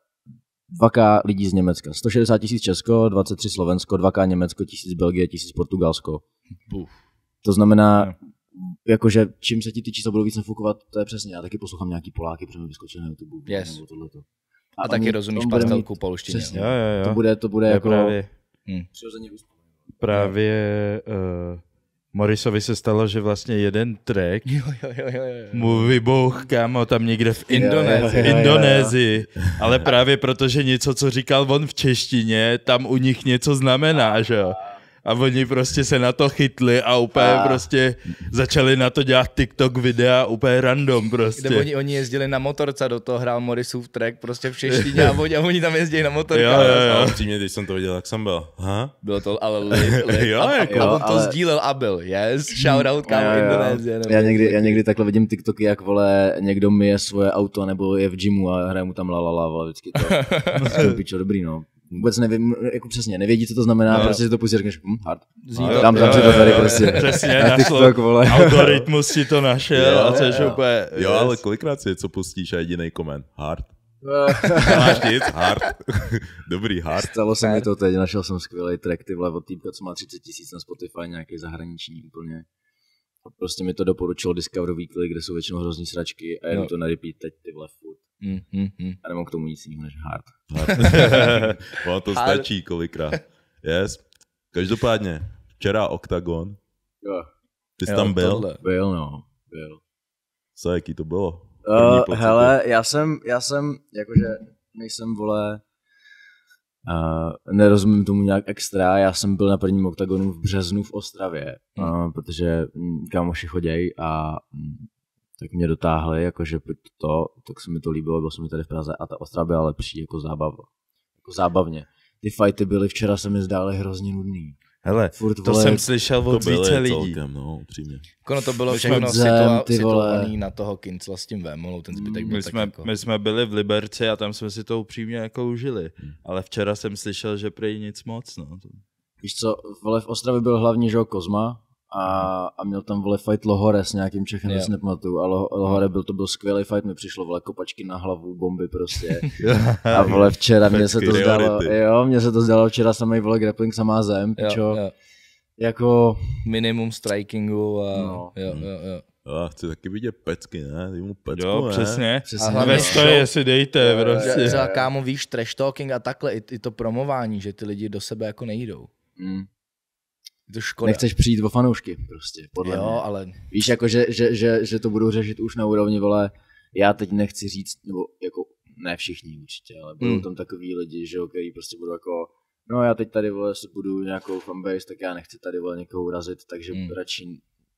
2K lidí z Německa, 160 000 Česko, 23 Slovensko, 2K Německo, 1000 Belgie, 1000 Portugalsko. To znamená, jakože čím se ti ty čísla budou víc nafukovat, to je přesně, já taky poslouchám nějaký Poláky, protože mi vyskočil na YouTube. Yes. Nebo tohleto. A taky rozumíš pastelku polštině. Přesně, to bude jako přirozeně úspěch. Právě Morrisovi se stalo, že vlastně jeden track mu vybouch, kámo, tam někde v Indonésii, ale právě protože něco, co říkal on v češtině, tam u nich něco znamená, že jo. A oni prostě se na to chytli a úplně prostě začali na to dělat TikTok videa úplně random prostě. Kde oni jezdili na motorce, do toho hrál Morrisův track prostě v češtině a oni tam jezdili na motorce. Jo. Přímě, když jsem to viděl, jak jsem byl. Bylo to ale lit. A on to sdílel Abel, yes? Shoutout, kámo, Indonésie. Já někdy takhle vidím TikToky, jak vole, někdo myje svoje auto nebo je v gymu a hraje mu tam la, vždycky to. Pičo, dobrý, no. Vůbec nevím, jako přesně, nevědí, co to znamená, prostě si to pustí a řekneš, hard. Tam si to tady prostě. Přesně, algoritmus si to našel a což úplně... Jo, ale kolikrát si něco pustíš a jedinej koment, hard. Máš nic, hard. Dobrý, hard. Stalo se mi to teď, našel jsem skvělý track, ty vole, od týpka, co má 30 000 na Spotify, nějaký zahraniční úplně. A prostě mi to doporučilo Discover Weekly, kde jsou většinou hrozný sračky a jenom to na repeat teď, ty vole, furt. A nemám k tomu nic jiného než hard. Ono to stačí kolikrát. Yes. Každopádně, včera Octagon. Jo. Ty jsi tam byl? Byl. Co, jaký to bylo? Hele, já jsem, jakože nejsem, vole, Nerozumím tomu nějak extra, já jsem byl na prvním oktagonu v březnu v Ostravě, protože kámoši choděj a tak mě dotáhli, jakože tak se mi to líbilo, byl jsem mi tady v Praze a ta Ostrava byla lepší jako zábavně. Ty fighty byly včera, se mi zdály hrozně nudný. Hele, to jsem slyšel od více lidí. Celkem, no, upřímně. To bylo všechno situovaný na toho Kincla s tím Vémolou, ten zbytek byl My jsme byli v Liberci a tam jsme si to upřímně jako užili. Ale včera jsem slyšel, že prý nic moc, no. Víš co, vole, v Ostravě byl hlavní, že Kozma a měl tam vole fight Lohore s nějakým Čechem, si nepamatuju, a Lohore to byl skvělý fight, mi přišlo vole kopačky na hlavu, bomby prostě. A vole včera mně se to zdalo včera samej vole grappling samá zem, pičo. Jako minimum strikingu a jo. Já chci taky vidět pecky, ne? Ty mu pecku, jo, ne? přesně. A hlavně stojí, si dejte, prostě. Třeba kámo, víš, trash talking a takhle, i to promování, že ty lidi do sebe jako nejdou. To škoda. Nechceš přijít o fanoušky prostě, podle mě. Ale... Víš, jako, že to budou řešit už na úrovni, vole, já teď nechci říct, nebo jako, ne všichni určitě, ale budou tam takový lidi, že který prostě budou jako, no já teď tady, vole, si budu nějakou fanbase, tak já nechci tady, vole, někoho urazit, takže radši...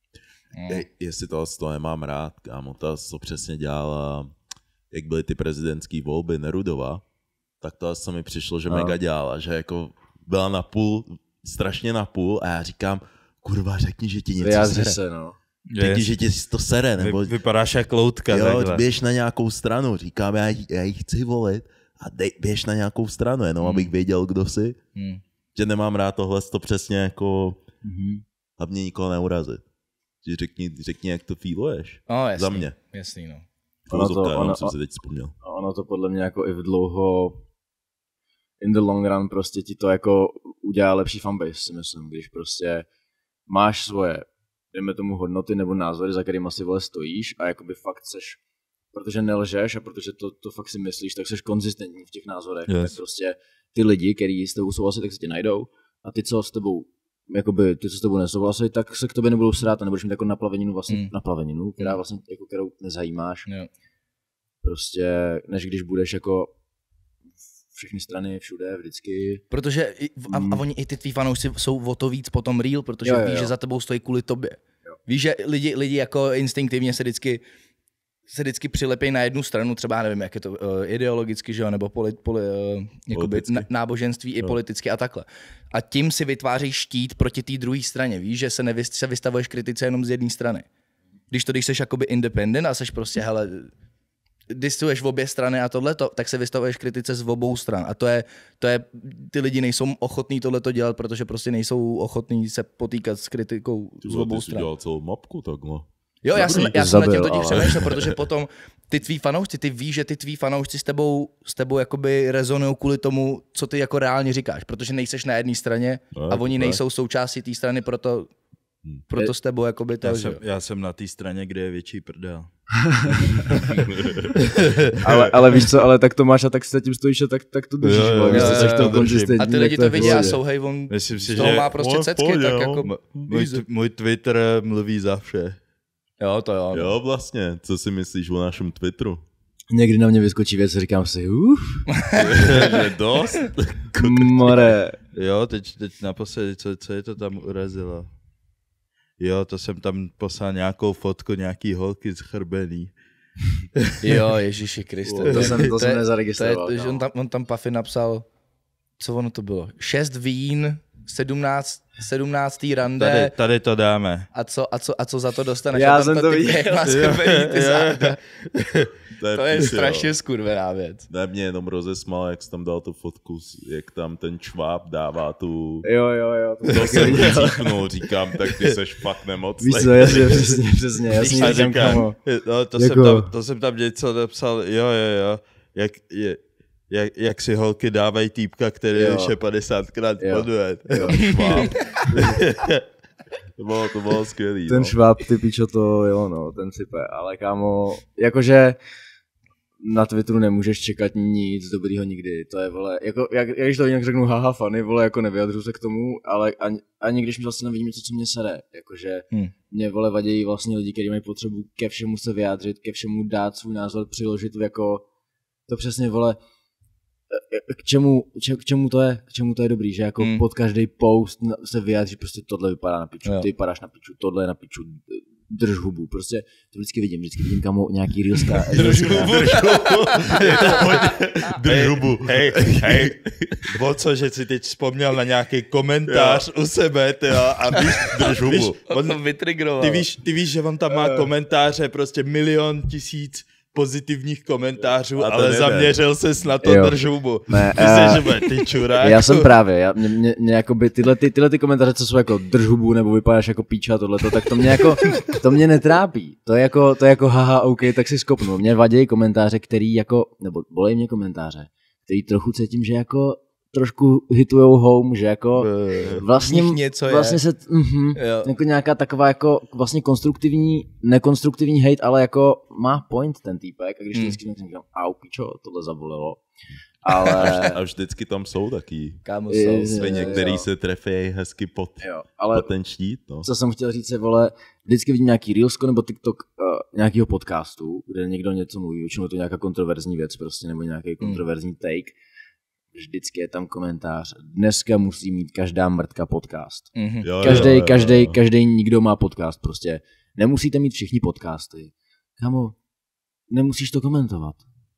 Jestli to nemám rád, kámo, to přesně dělala, jak byly ty prezidentské volby Nerudova, tak to se mi přišlo, že mega dělala, že jako byla strašně na půl a já říkám, kurva, řekni, že ti něco sere. Řekni, že ti to sere, nebo... Vypadáš jak loutka, jo, takhle. běž na nějakou stranu, říkám, já ji chci volit a běž na nějakou stranu, jenom abych věděl, kdo jsi. Že nemám rád tohle, to přesně jako, hlavně nikoho neurazit. Že řekni, jak to feeluješ. Jasný, za mě. Jasný, no. Jsem si teď vzpomněl. Ono to podle mě jako i v dlouho in the long run prostě ti to jako udělá lepší fanbase, si myslím, když prostě máš svoje, dejme tomu hodnoty nebo názory, za kterými si vole stojíš a jakoby fakt seš, protože nelžeš a protože to fakt si myslíš, tak seš konzistentní v těch názorech, tak prostě ty lidi, kteří s tebou souhlasí, tak se tě najdou a ty, co s tebou jakoby, ty, co s tebou nesouhlasí, tak se k tobě nebudou srát a nebudeš mít jako naplaveninu, která vlastně, jako, kterou nezajímáš. Prostě, než když budeš jako všechny strany všude, vždycky. Protože a oni i ty tví fanoušci jsou o to víc potom real, protože víš, že za tebou stojí kvůli tobě. Víš, že lidi jako instinktivně se vždycky přilepí na jednu stranu, třeba nevím, jak je to ideologicky, že jo, nebo náboženství i politicky a takhle. A tím si vytváří štít proti té druhé straně, víš, že se vystavuješ kritice jenom z jedné strany. Když jsi jakoby independent a seš prostě, hele, disuješ v obě strany a tohleto, tak se vystavuješ kritice z obou stran. A to je, ty lidi nejsou ochotní tohleto dělat, protože prostě nejsou ochotní se potýkat s kritikou z obou stran. Ty jsi dělal celou mapku takhle. Jo, já jsem nad tím totiž přemýšlel, protože potom ty tví fanoušci, ty víš, že ty tví fanoušci s tebou jakoby rezonují kvůli tomu, co ty jako reálně říkáš, protože nejseš na jedné straně a oni nejsou součástí té strany, proto s tebou jakoby to, já jsem na té straně, kde je větší prdel. ale víš co, ale tak to máš a tak se tím stojíš a tak to držíš. A ty lidi to vidí a jsou hej, on z toho má prostě cecky, tak jako... Můj Twitter mluví za vše. Jo, to jo. Jo, vlastně, co si myslíš o našem Twitteru? Někdy na mě vyskočí věc, říkám si, že dost? More. Jo, teď naposledy, co je to tam urazilo? Jo, to jsem tam poslal nějakou fotku nějaký holky zchrbený. Jo, Ježíši Kriste. To jsem nezaregistroval. On tam Puffy napsal, co ono to bylo? 6 vín, 17. rande. Tady to dáme. A co za to dostaneš? Já jsem to viděl. To je strašně skurvená věc. Ne, mě jenom rozesmal, jak jsi tam dal tu fotku, jak tam ten čváb dává tu... Jo. To jsem cípnul, říkám, tak ty seš fakt nemocnej. Víš co, jasně, přesně, jasně, říkám, no, to jsem tam něco napsal, jo, jak si holky dávají týpka, který už je 50krát podved. To bylo skvělý. Ten šváb, ty pičo, to jo, no, ten sype, ale kámo, jakože na Twitteru nemůžeš čekat nic dobrýho nikdy, to je, vole, jako, jak když to jinak řeknu, haha, funny, vole, jako nevyjadřu se k tomu, ale ani když mi vlastně nevidím něco, co mě sere, jakože mě, vole, vadějí vlastně lidi, kteří mají potřebu ke všemu se vyjádřit, ke všemu dát svůj názor, přiložit, jako, to přesně, vole, K čemu to je? K čemu to je dobrý, že jako pod každý post se vyjádří, prostě tohle vypadá na piču, ty vypadáš na piču, tohle je na piču, drž hubu, prostě to vždycky vidím kamo nějaký reelska. Drž hubu. Hej, o co, že si teď vzpomněl na nějaký komentář u sebe, a Drž hubu. On vytrigroval. Ty víš, že on tam má komentáře, prostě 1 000 000 pozitivních komentářů, ale zaměřil ses na to držubu. Myslíš, že ty čurák? Já jsem právě, mě jakoby tyhle ty komentáře, co jsou jako držhubu nebo vypadáš jako píča tohleto, tak to mě netrápí. To je jako haha, OK, tak si skopnu. Mě vadějí komentáře, který jako, nebo bolej mě komentáře, který trochu cítím, že jako trošku hitujou home, že jako vlastně se jako nějaká taková jako vlastně nekonstruktivní hate, ale jako má point ten týpek, a když vždycky říkám, au pičo, tohle zabolelo. Ale... A vždycky tam jsou taky svině, který se trefí hezky pod ten štít. No. Co jsem chtěl říct, vole, vždycky vidím nějaký reelsko nebo TikTok nějakého podcastu, kde někdo něco mluví, většinou je to nějaká kontroverzní věc prostě, nebo nějaký kontroverzní take. Vždycky je tam komentář. Dneska musí mít každá mrtka podcast. Každý nikdo má podcast prostě. Nemusíte mít všichni podcasty. Kamo, nemusíš to komentovat.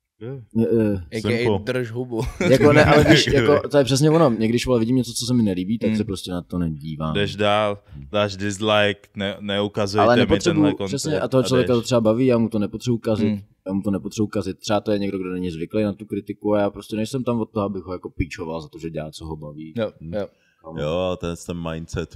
Drž hubu. Jako ne, ale víš, jako, to je přesně ono. Když vidím něco, co se mi nelíbí, tak se prostě na to nedívám. Jdeš dál, dáš dislike, neukazujte mi tenhle content. Přesně, a toho člověka to třeba baví, já mu to nepotřebuji kazit. Třeba to je někdo, kdo není zvyklý na tu kritiku a já prostě nejsem tam od toho, abych ho jako píčoval za to, že dělá, co ho baví. Jo, ale ten mindset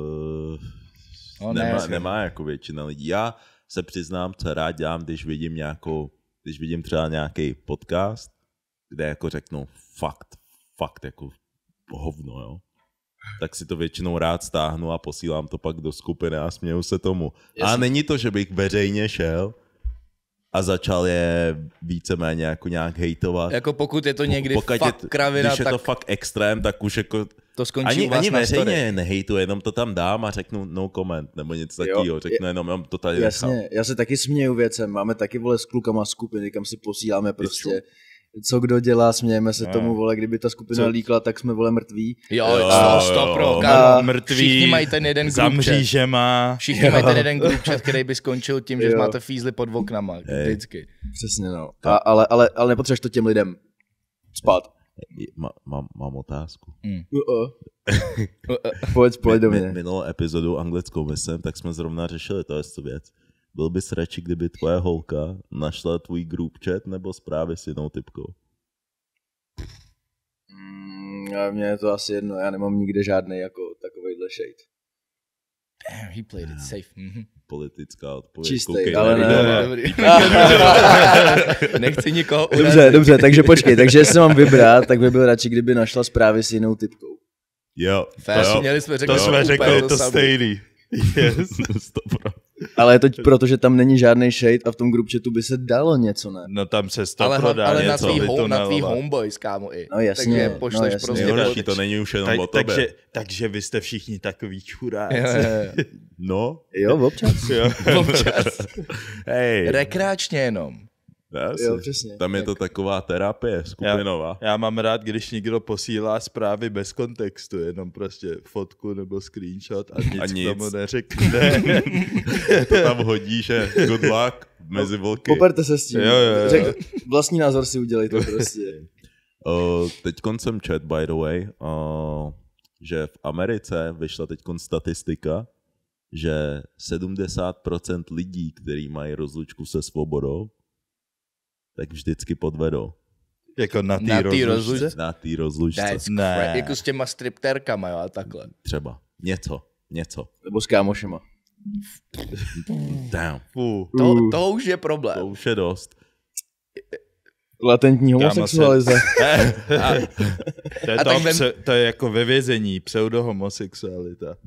nemá jako většina lidí. Já se přiznám, co rád dělám, když vidím třeba nějaký podcast, kde jako řeknu fakt jako hovno, jo. Tak si to většinou rád stáhnu a posílám to pak do skupiny a směju se tomu. A není to, že bych veřejně šel a začal je víceméně jako nějak hejtovat. Jako pokud je to někdy fakt kravina, když je to fakt extrém, tak už jako... To skončí ani veřejně nehejtu, jenom to tam dám a řeknu no comment, nebo něco takového. Řeknu jenom to tady nechám. Jasně, já se taky směju věcem. Máme taky, vole, s klukama skupiny, kam si posíláme prostě... Co kdo dělá, smějeme se tomu, vole, kdyby ta skupina líkla, tak jsme, vole, mrtví. Mrtví, všichni mají ten jeden za mřížema. Všichni mají ten jeden group chat, který by skončil tím, že máte fízly pod oknama, vždycky. Přesně, no. Ale nepotřebuješ to těm lidem spát. Mám otázku. Pojď do mě. Minulou epizodu anglickou myslím, tak jsme zrovna řešili to věc. Byl bys radši, kdyby tvoje holka našla tvůj group chat nebo zprávy s jinou typkou? Mně je to asi jedno, já nemám nikde žádnej jako takovejhle shade. Damn, he played it safe. Politická odpověď. Čistý, ale ne. Nechci nikoho urazit. Dobře, takže počkej, takže jestli mám vybrat, tak by byl radši, kdyby našla zprávy s jinou typkou. Jo. Měli jsme řekli to stejný. Yes. Ale je to proto, že tam není žádný shade a v tom group chatu by se dalo něco, ne? No tam se to prodá ale něco. na tvý homeboys, kámo, i. No jasně. Takže pošleš prostě... Nejhorší, to není už jenom o tobě. Takže vy jste všichni takový čuráci. No. Jo, občas. Hej. Rekreačně jenom. Jo, přesně. Tam je to taková terapie skupinová. Já mám rád, když někdo posílá zprávy bez kontextu, jenom prostě fotku nebo screenshot a nic. Tomu neřekne. To tam hodí, že good luck mezi volky. Poperte se s tím. Jo. Vlastní názor si udělejte prostě. Teď jsem čet, by the way, že v Americe vyšla teď statistika, že 70% lidí, kteří mají rozlučku se svobodou, tak vždycky podvedou. Jako na té rozlučce? Na té rozlučce. Ne. Jako s těma striptérkama, jo, a takhle. Třeba. Něco. Nebo s kámošema. Damn. To už je problém. To už je dost. Latentní homosexualizace. To je jako ve vězení, pseudohomosexualita.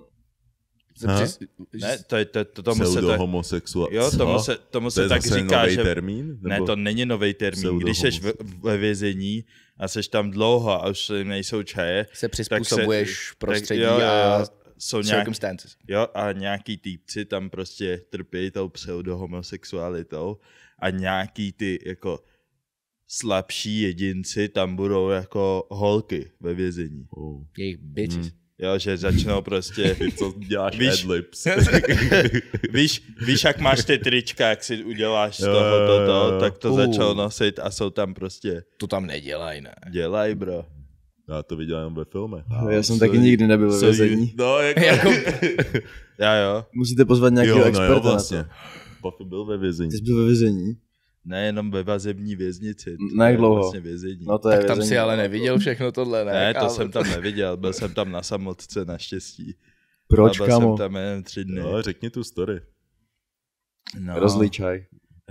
Ne, tomu se tomu se tak říká, že termín, ne, to není nový termín. Když seš ve vězení a seš tam dlouho a už nejsou čaje, se přizpůsobuješ prostředí a circumstances. A nějaký týpci tam prostě trpí tou pseudohomosexualitou a nějaký ty jako slabší jedinci tam budou jako holky ve vězení. Jejich bitches. Jo, že začnou prostě... Co děláš adlibs? víš, jak máš ty trička, jak si uděláš toho, tak to začal nosit a jsou tam prostě... To tam nedělají, ne? Dělají, bro. Já to viděl jenom ve filmech. Já jsem taky nikdy nebyl ve vězení. No, jako... Já jo. Musíte pozvat nějakého experta vlastně. na to. Papi byl ve vězení. Ty jsi byl ve vězení? Nejenom ve vazební věznici. Na jak dlouho? Vlastně vězení. No to je Tak tam vězení. si ale neviděl všechno tohle, ne? Ne, to jsem tam neviděl, byl jsem tam na samotce naštěstí. Proč, byl kámo? jsem tam jen 3 dny. No, řekni tu story. No. Rozličaj.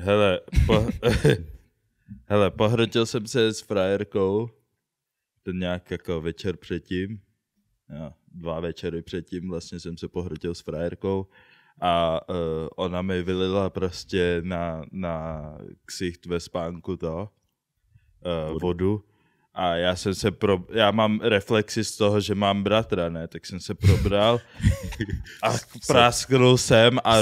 Hele, pohrotil jsem se s frajerkou, ten nějak jako večer předtím, 2 večery předtím vlastně jsem se pohrotil s frajerkou a ona mi vylila prostě na ksicht ve spánku vodu. A já mám reflexy z toho, že mám bratra, ne? Tak jsem se probral a prásknul jsem a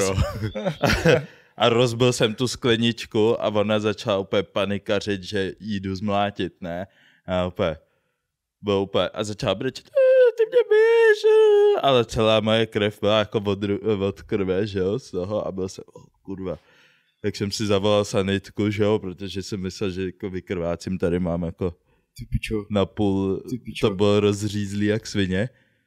rozbil jsem tu skleničku a ona začala úplně panikařit, že jí jdu zmlátit, ne? A a začala brečet, ty mě biješ, ale celá moje krev byla jako od krve, že jo, z toho a byl jsem, kurva. Tak jsem si zavolal sanitku, že jo, protože jsem myslel, že jako vykrvácím, tady mám jako napůl, to bylo rozřízlý jak svině.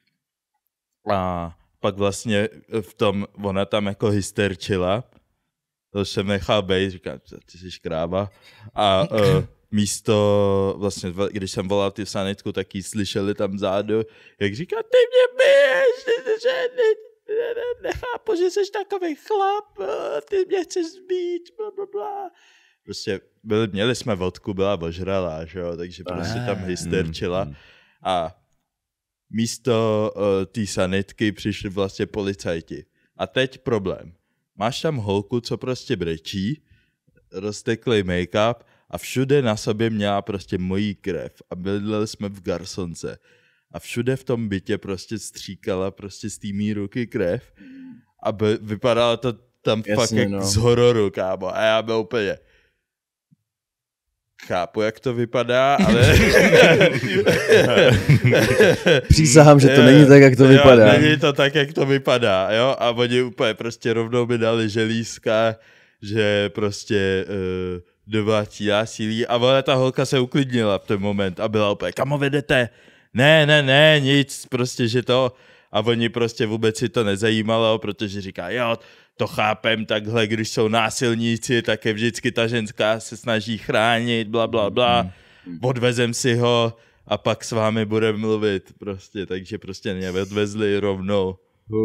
A pak vlastně ona tam jako hysterčila, to jsem nechal bejt, říkám, ty jsi kráva. A místo, vlastně, když jsem volal ty sanitku, tak jí slyšeli tam zádu, jak říká, ty mě biješ, nechápu, že jsi takový chlap, ty mě chceš zbít, blablabla. Prostě měli jsme vodku, byla ožralá, že jo, takže prostě tam hysterčila a místo té sanitky přišli vlastně policajti. A teď problém. Máš tam holku, co prostě brečí, rozteklý make-up a všude na sobě měla prostě mojí krev a bydleli jsme v garsonce. A všude v tom bytě prostě stříkala prostě z té mý ruky krev a vypadalo to tam fakt jak z hororu, kámo. A já byl úplně... Chápu, jak to vypadá, ale... Přísahám, že to není tak, jak to vypadá. Není to tak, jak to vypadá, jo? A oni úplně prostě rovnou mi dali želízka, že prostě dovátí násilí a ona ta holka se uklidnila v ten moment a byla úplně, kamo vedete? Ne, nic, prostě, že to... A oni prostě vůbec si to nezajímalo, protože říká, jo, to chápem, takhle, když jsou násilníci, tak je vždycky ta ženská se snaží chránit, bla, odvezem si ho a pak s vámi budeme mluvit, prostě, takže prostě mě odvezli rovnou.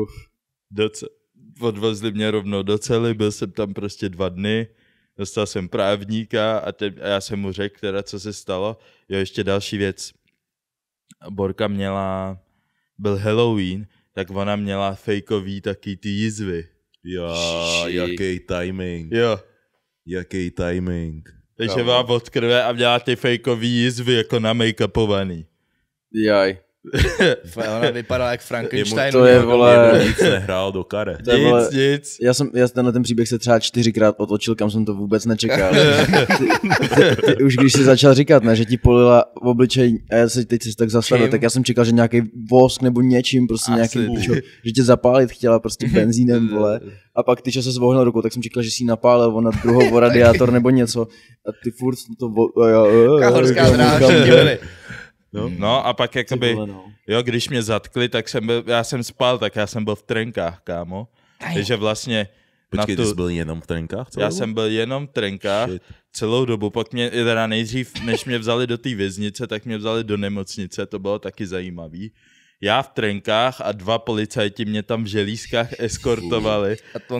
Odvezli mě rovnou do cely, byl jsem tam prostě 2 dny, dostal jsem právníka a já jsem mu řekl, teda, co se stalo. Jo, ještě další věc. Borka byl Halloween, tak ona měla fejkový taky ty jizvy. Jo, jaký timing. Jo. Jaký timing. Takže byla od krve a měla ty fejkový jizvy jako na make-upovaný. Jaj. Ona vypadala jak Frankenstein. To je, vole... Nic nehrál do karet. Nic. Já tenhle příběh se třeba 4krát otočil, kam jsem to vůbec nečekal. Ty už když jsi začal říkat, ne, že ti polila v obličej a já se teď si tak zastavil, tak já jsem čekal, že nějaký vosk nebo něčím, prostě nějaký, že tě zapálit chtěla prostě benzínem, vole. A pak ty, že se zvohnul rukou, tak jsem čekal, že si napálil ona druhou radiátor nebo něco. A ty furt to... Kahorská dráha. No a pak jakoby, jo, když mě zatkli, tak já jsem spal, tak já jsem byl v trenkách, kámo. Takže vlastně... Počkej, ty jsi byl jenom v trenkách? Já jsem byl jenom v trenkách celou dobu, pak mě teda nejdřív, než mě vzali do té věznice, tak mě vzali do nemocnice, to bylo taky zajímavý. Já v trenkách a 2 policajti mě tam v želízkách eskortovali,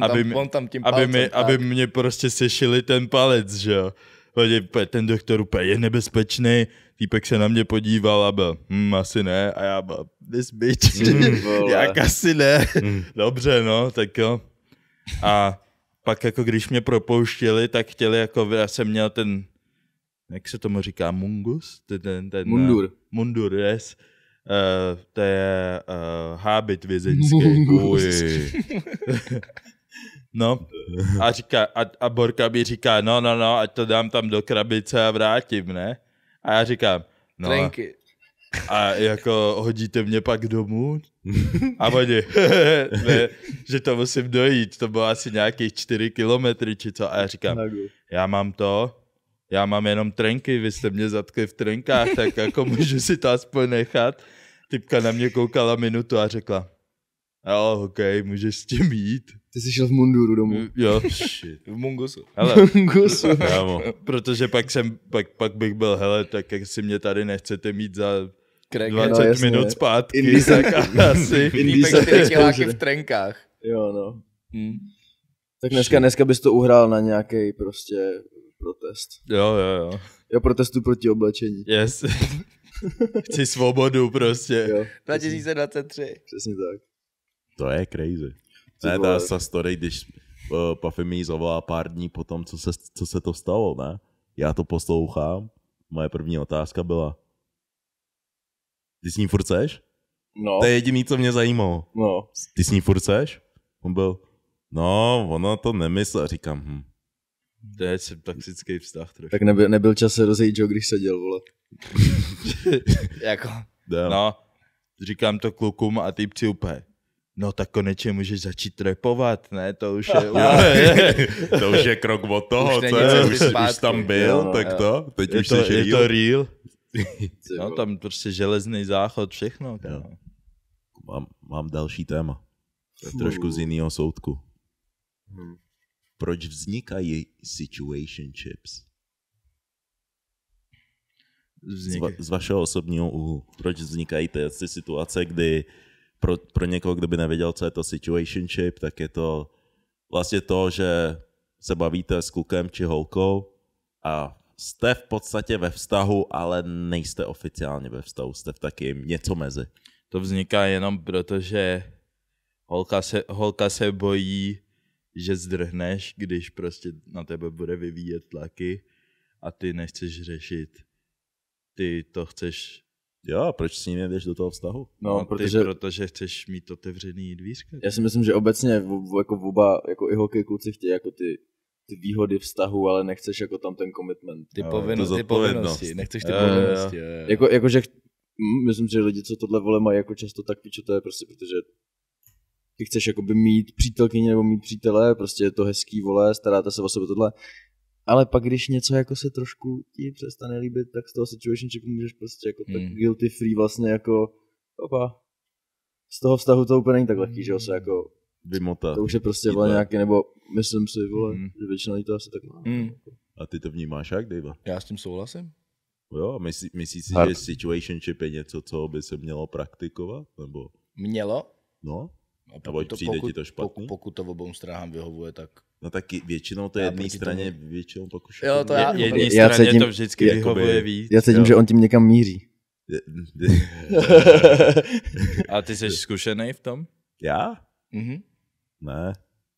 aby mě prostě sešili ten palec, že jo. Ten doktor úplně je nebezpečný, týpek se na mě podíval a byl, asi ne, a já byl, this bitch, jak asi ne, dobře, no, tak jo. A pak jako když mě propouštěli, tak chtěli, jako já jsem měl ten, jak se tomu říká, mungus? Mundur. Mundur, yes. To je hábit vězeňský. No, a říká, a Borka mi říká, no, ať to dám tam do krabice a vrátím, ne? A já říkám, no, Trenky. a jako hodíte mě pak domů? A oni, ne, že to musím dojít, to bylo asi nějakých 4 kilometry, či co. A já říkám, já mám jenom trenky, vy jste mě zatkli v trenkách, tak jako můžu si to aspoň nechat. Typka na mě koukala minutu a řekla, jo, okej, můžeš s tím jít. Ty jsi šel v munduru domů. Jo, shit. V Mungusu. Hele, Kámo. protože pak bych byl, hele, tak jak si mě tady nechcete mít za Krek. 20 minut zpátky, tak asi. Týpek 4 kiláky v trenkách. Jo, no. Hm. Tak dneska bys to uhrál na nějaký prostě protest. Jo. Jo, protestu proti oblečení. Yes. Chci svobodu prostě. Jo, 2023. přesně tak. To je crazy. Ty Ne, vole. ta story, když Puffy mi zavolá pár dní potom, co se to stalo, ne? Já to poslouchám. Moje první otázka byla, ty s ní furt seš? No, To je jediný, co mě zajímalo. no. Ty s ní furt seš? On byl, no, ono to nemyslel. Říkám, To je toxický vztah trošku. Tak nebyl čas se rozejít, jo, když seděl, vole. Jako. damn. No, říkám to klukům a týpci úplně, no tak konečně můžeš začít rapovat, ne? To už je... To už je krok od toho, Už není co je? cesty Už zpátky. tam byl, Jo, no, tak jo. to? Teď je už to, jsi je to real. real. Ty No vole. tam prostě železný záchod, všechno. Jo. kámo. Mám další téma. Trošku z jiného soudku. Proč vznikají situationships? Z vašeho osobního úhlu. Proč vznikají ty situace, kdy pro někoho, kdo by nevěděl, co je to situationship, tak je to vlastně to, že se bavíte s klukem či holkou a jste v podstatě ve vztahu, ale nejste oficiálně ve vztahu. Jste v takým něco mezi. To vzniká jenom proto, že holka se bojí, že zdrhneš, když prostě na tebe bude vyvíjet tlaky a ty nechceš řešit. Ty to chceš, Jo, a proč s ní nejdeš do toho vztahu? No, protože chceš mít otevřený dvířka. já si myslím, že obecně jako oba, jako i holky, kluci chtějí jako ty výhody vztahu, ale nechceš jako tam ten commitment. Ty Jo, povinnosti, to ty zodpovědnost. povinnosti. Nechceš ty Jo, povinnosti. Jo. Jakože myslím, že lidi, co tohle vole mají jako často tak pičo, to je prostě protože ty chceš jakoby mít přítelkyni nebo mít přítele, prostě je to hezký, vole, staráte se o sebe tohle, ale pak když něco jako se trošku ti přestane líbit, tak z toho situationshipu můžeš prostě jako tak guilty free vlastně jako z toho vztahu to úplně není tak lehký, že jo, se jako Vymota. to už je prostě vole nějaký, nebo myslím si, vole, že většina lidí to asi tak má. A ty to vnímáš jak, Dave? Já s tím souhlasím. Jo, myslíš si, že situationship je něco, co by se mělo praktikovat? Nebo, Mělo. no? A Nebo přijde ti to špatný? Pokud to obou stranám vyhovuje, tak... No taky většinou to Já jedné proti straně, tomu- většinou pak už... Jo, to já- Jedné Já straně cítím- to vždycky jakoby- vyhovuje víc. Já cítím, Jo. že on tím někam míří. A ty jsi zkušený v tom? Já? Mhm. Ne.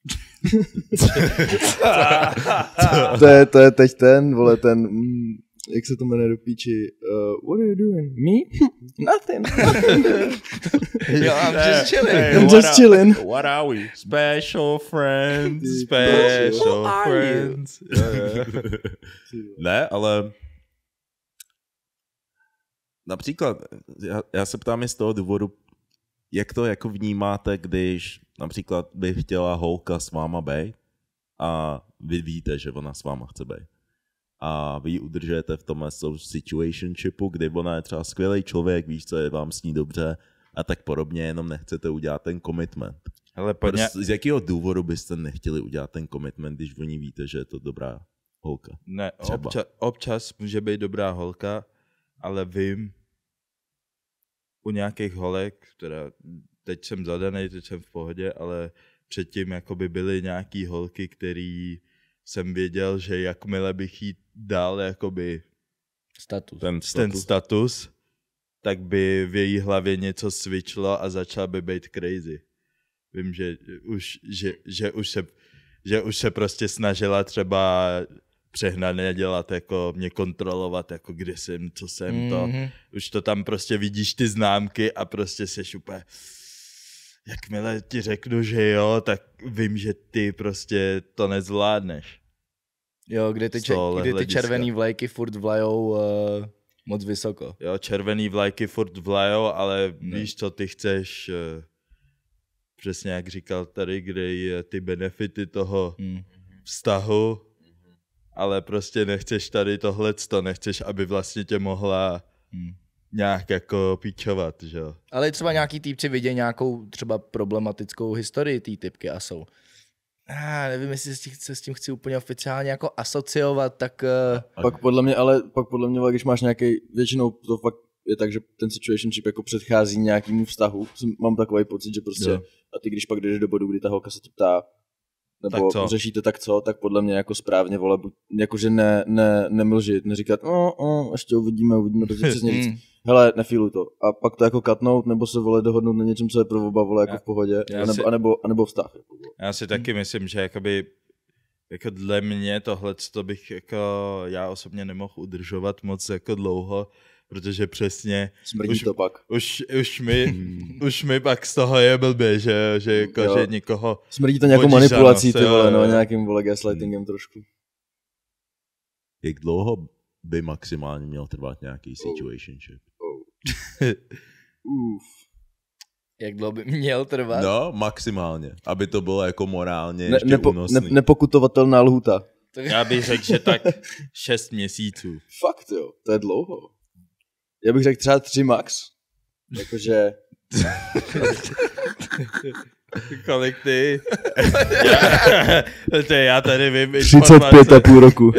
To je teď ten, vole, ten, jak se to jmenuje do píči, what are you doing? Me? Nothing. Jo, I'm just chilling. I'm just chilling. What are we? Special friends. Special Who are you? friends. Ne, ale například, já se ptám i z toho důvodu, jak to jako vnímáte, když například by chtěla holka s váma bejt a vy víte, že ona s váma chce bejt. A vy ji udržujete v tomhle situationshipu, kdy ona je třeba skvělý člověk, víš, co je vám s ní dobře a tak podobně, jenom nechcete udělat ten commitment. Ale Z jakého důvodu byste nechtěli udělat ten commitment, když o ní víte, že je to dobrá holka? Ne, Třeba. občas může být dobrá holka, ale vím u nějakých holek, teda teď jsem zadanej, teď jsem v pohodě, ale předtím jakoby byly nějaký holky, který jsem věděl, že jakmile bych jí dal jakoby Status. ten status, tak by v její hlavě něco switchlo a začala by být crazy. Vím, že už se prostě snažila třeba přehnaně dělat, jako mě kontrolovat, jako kde jsem, co jsem, to. Už to tam prostě vidíš ty známky a prostě seš úplně, jakmile ti řeknu, že jo, tak vím, že ty prostě to nezvládneš. Jo, kdy ty červený vlajky furt vlajou moc vysoko. Jo, červený vlajky furt vlajou, ale víš co, ty chceš, přesně jak říkal tady, kde je ty benefity toho vztahu, ale prostě nechceš tady tohleto, nechceš, aby vlastně tě mohla nějak jako píčovat, že jo. Ale třeba nějaký týpci vidějí nějakou třeba problematickou historii té typky a jsou. Nevím, jestli se s tím chci úplně oficiálně jako asociovat, tak... Pak podle mě, když máš nějaký, většinou to fakt je tak, že ten situationship jako předchází nějakému vztahu. Mám takový pocit, že prostě, a ty když pak jdeš do bodu, kdy ta holka se tě ptá, nebo řešíte tak co, tak podle mě jako správně, vole, jakože nemlžit, neříkat, ještě uvidíme, takže přesně říct, hele, nefíluj to. A pak to jako katnout, nebo se, vole, dohodnout na něčem, co je pro oba, vole, jako v pohodě, anebo vztah. Jako, já si taky myslím, že jakoby, jako dle mě tohleto bych jako, já osobně nemohl udržovat moc jako dlouho, protože přesně smrdí to pak. Už mi pak z toho je blbě, že jako, že nikoho smrdí to nějakou manipulací, ty vole, no, nějakým, vole, gaslightingem trošku. Jak dlouho by maximálně měl trvat nějaký situationship? Jak dlouho by měl trvat? No, maximálně, aby to bylo jako morálně ještě únosný. Nepokutovatelná lhůta. Já bych řekl, že tak 6 měsíců. Fakt jo, to je dlouho. Já bych řekl třeba 3 max. Jakože... Kolik ty? Já tady vím 35,5 roku.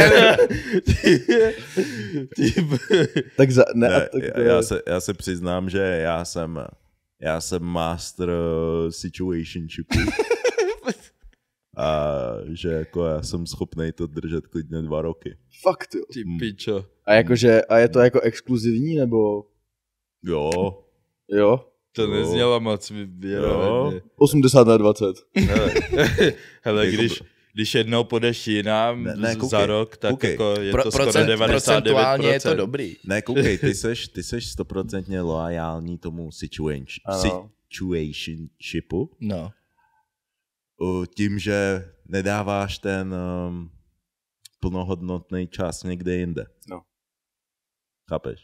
Tak já se přiznám, že já jsem master situationshipu. A že jako já jsem schopnej to držet klidně 2 roky. Fakt jo. Ty pičo. A je to jako exkluzivní, nebo? Jo? To neznělo moc věrohodně. 80/20. Hele, když jednou půjdeš jinam za rok, tak jako je to skoro 99%. Procentuálně je to dobrý. Ne, koukej, ty seš 100% loajální tomu situationshipu. No. Tím, že nedáváš ten plnohodnotný čas někde jinde. No. Chápeš?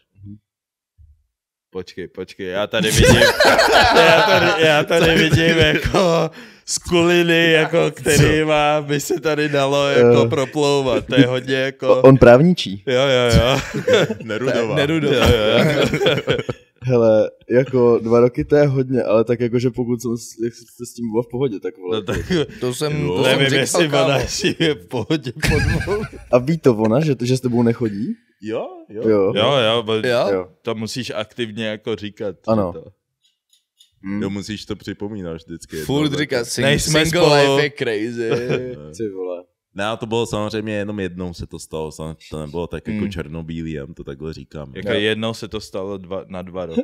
Počkej, já tady vidím jako skuliny, jako kterýma by se tady dalo jako proplouvat. To je hodně jako... On právničí. Jo. Nerudová. Hele, jako 2 roky to je hodně, ale tak jakože pokud jste s tím byla v pohodě, tak vole. No, tak, to jsem nevím, jestli ona je v pohodě pod mnou. A ví to ona, že s tebou nechodí? Jo. To musíš aktivně jako říkat. Ano. Jo, musíš to připomínat vždycky. Furt říkat, single life je crazy. Ty vole. Ne, to bylo samozřejmě jenom jednou se to stalo, to nebylo tak jako černobílý, já to takhle říkám. Jako jednou se to stalo na 2 roky.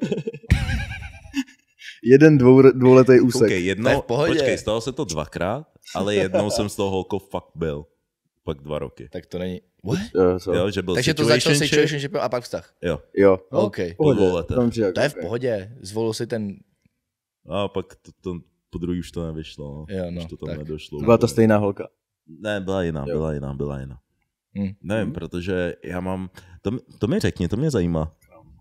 Jeden dvouletý úsek. Okay, počkej, stalo se to 2krát, ale jednou jsem z toho holkou fakt byl. Pak 2 roky. Tak to není... What? Jo, že byl takže to začal situationship a pak vztah. Jo. OK. To je v pohodě. Zvolil si ten... A pak to po druhý už to nevyšlo. Jo, už to tam tak. nedošlo. Byla to stejná holka? Ne, byla jiná. Nevím, protože já mám... To mi řekni, to mě zajímá.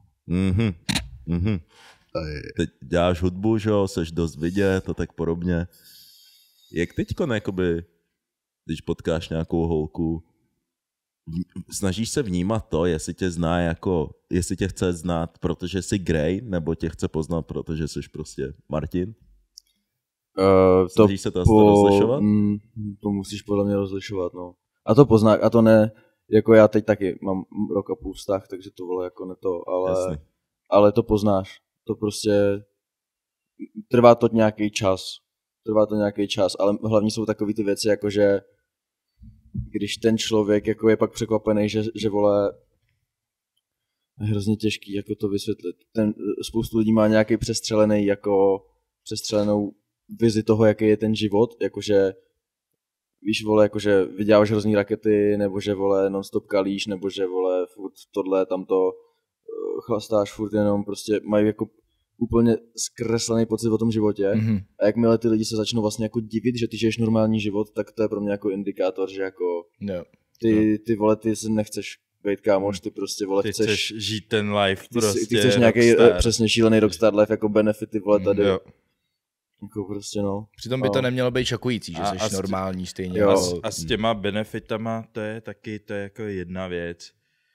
Teď děláš hudbu, že jo, seš dost vidět a tak podobně. Jak teďko, jakoby, když potkáš nějakou holku, snažíš se vnímat to, jestli tě zná jako, jestli tě chce znát, protože jsi Grey, nebo tě chce poznat, protože jsi prostě Martin? Snažíš se to rozlišovat? To musíš podle mě rozlišovat, no. A to poznáš, a to ne, jako já teď taky mám 1,5 roku vztah, takže to vole jako ne to, ale to poznáš. To prostě trvá to nějaký čas, ale hlavně jsou takové ty věci, jako že když ten člověk jako je pak překvapený, že vole, je hrozně těžký jako to vysvětlit. Spoustu lidí má nějaký přestřelenou vizi toho, jaký je ten život, jakože víš, vole, jakože vyděláváš hrozný rakety, nebo že, vole, non-stop kalíš, nebo že, vole, furt tohle, tamto chlastáš, furt jenom prostě mají jako úplně zkreslený pocit o tom životě. A jakmile ty lidi se začnou vlastně jako divit, že ty žiješ normální život, tak to je pro mě jako indikátor, že jako ty vole, ty se nechceš být kámoš, ty prostě vole, chceš žít ten life prostě. Ty chceš nějaký přesně šílený rockstar life jako benefity, vole, tady. Jako prostě no. Přitom by to nemělo být šokující, že jsi normální stejně. A s těma benefitama to je jako jedna věc,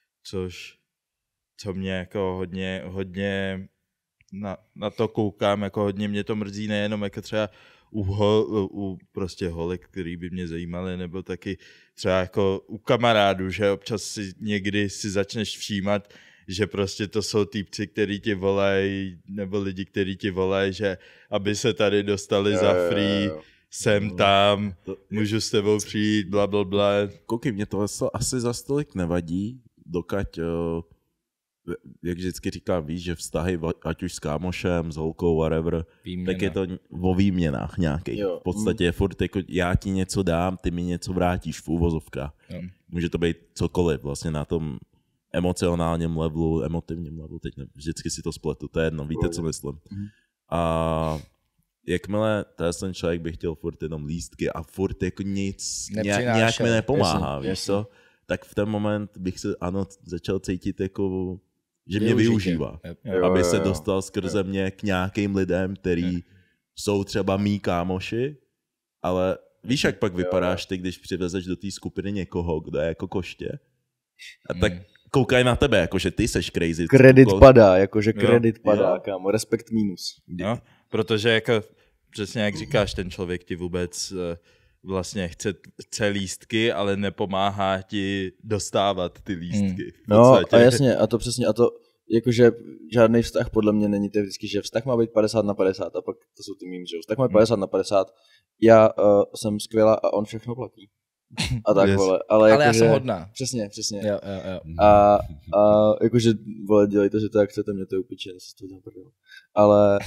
co mě jako hodně na to koukám, jako hodně mě to mrzí, nejenom jako třeba u prostě holek, který by mě zajímaly, nebo taky třeba jako u kamarádů, že občas si někdy si začneš všímat, že prostě to jsou týpci, který ti volají, nebo lidi, který ti volají, že aby se tady dostali za free, jsem tam, můžu s tebou přijít, blablabla. Koukej, mě to asi za stolik nevadí, dokud, jak vždycky říkám, víš, že vztahy, ať už s kámošem, s holkou, whatever, tak je to o výměnách nějakých. V podstatě je furt jako já ti něco dám, ty mi něco vrátíš v úvozovkách. Může to být cokoliv vlastně na tom emocionálním levelu, emotivním levelu, teď vždycky si to spletu, to je jedno, víte, co myslím. A jakmile ten člověk by chtěl furt jenom lístky a furt jako nic, nějak mi nepomáhá, víš co, tak v ten moment bych se začal cítit jako, že mě využívá, aby se dostal skrze mě k nějakým lidem, který jsou třeba mý kámoši, ale víš, jak pak vypadáš ty, když přivezeš do té skupiny někoho, kdo je jako koště, a tak koukaj na tebe, jakože ty seš crazy. Kredit padá, jakože kredit padá, kámo, respekt minus. No, protože jako přesně jak říkáš, ten člověk ti vůbec vlastně chce lístky, ale nepomáhá ti dostávat ty lístky. No a jasně, a to přesně, a to jakože žádný vztah podle mě není to vždycky, že vztah má být 50/50 a pak to jsou ty memes, že vztah má být 50/50, já jsem skvělá a on všechno platí. A tak, vole. Ale já jsem hodná. Přesně. Jo. A jakože, vole, dělejte, že to jak chcete, mě to je upiče, se to dělám prdel. Ale,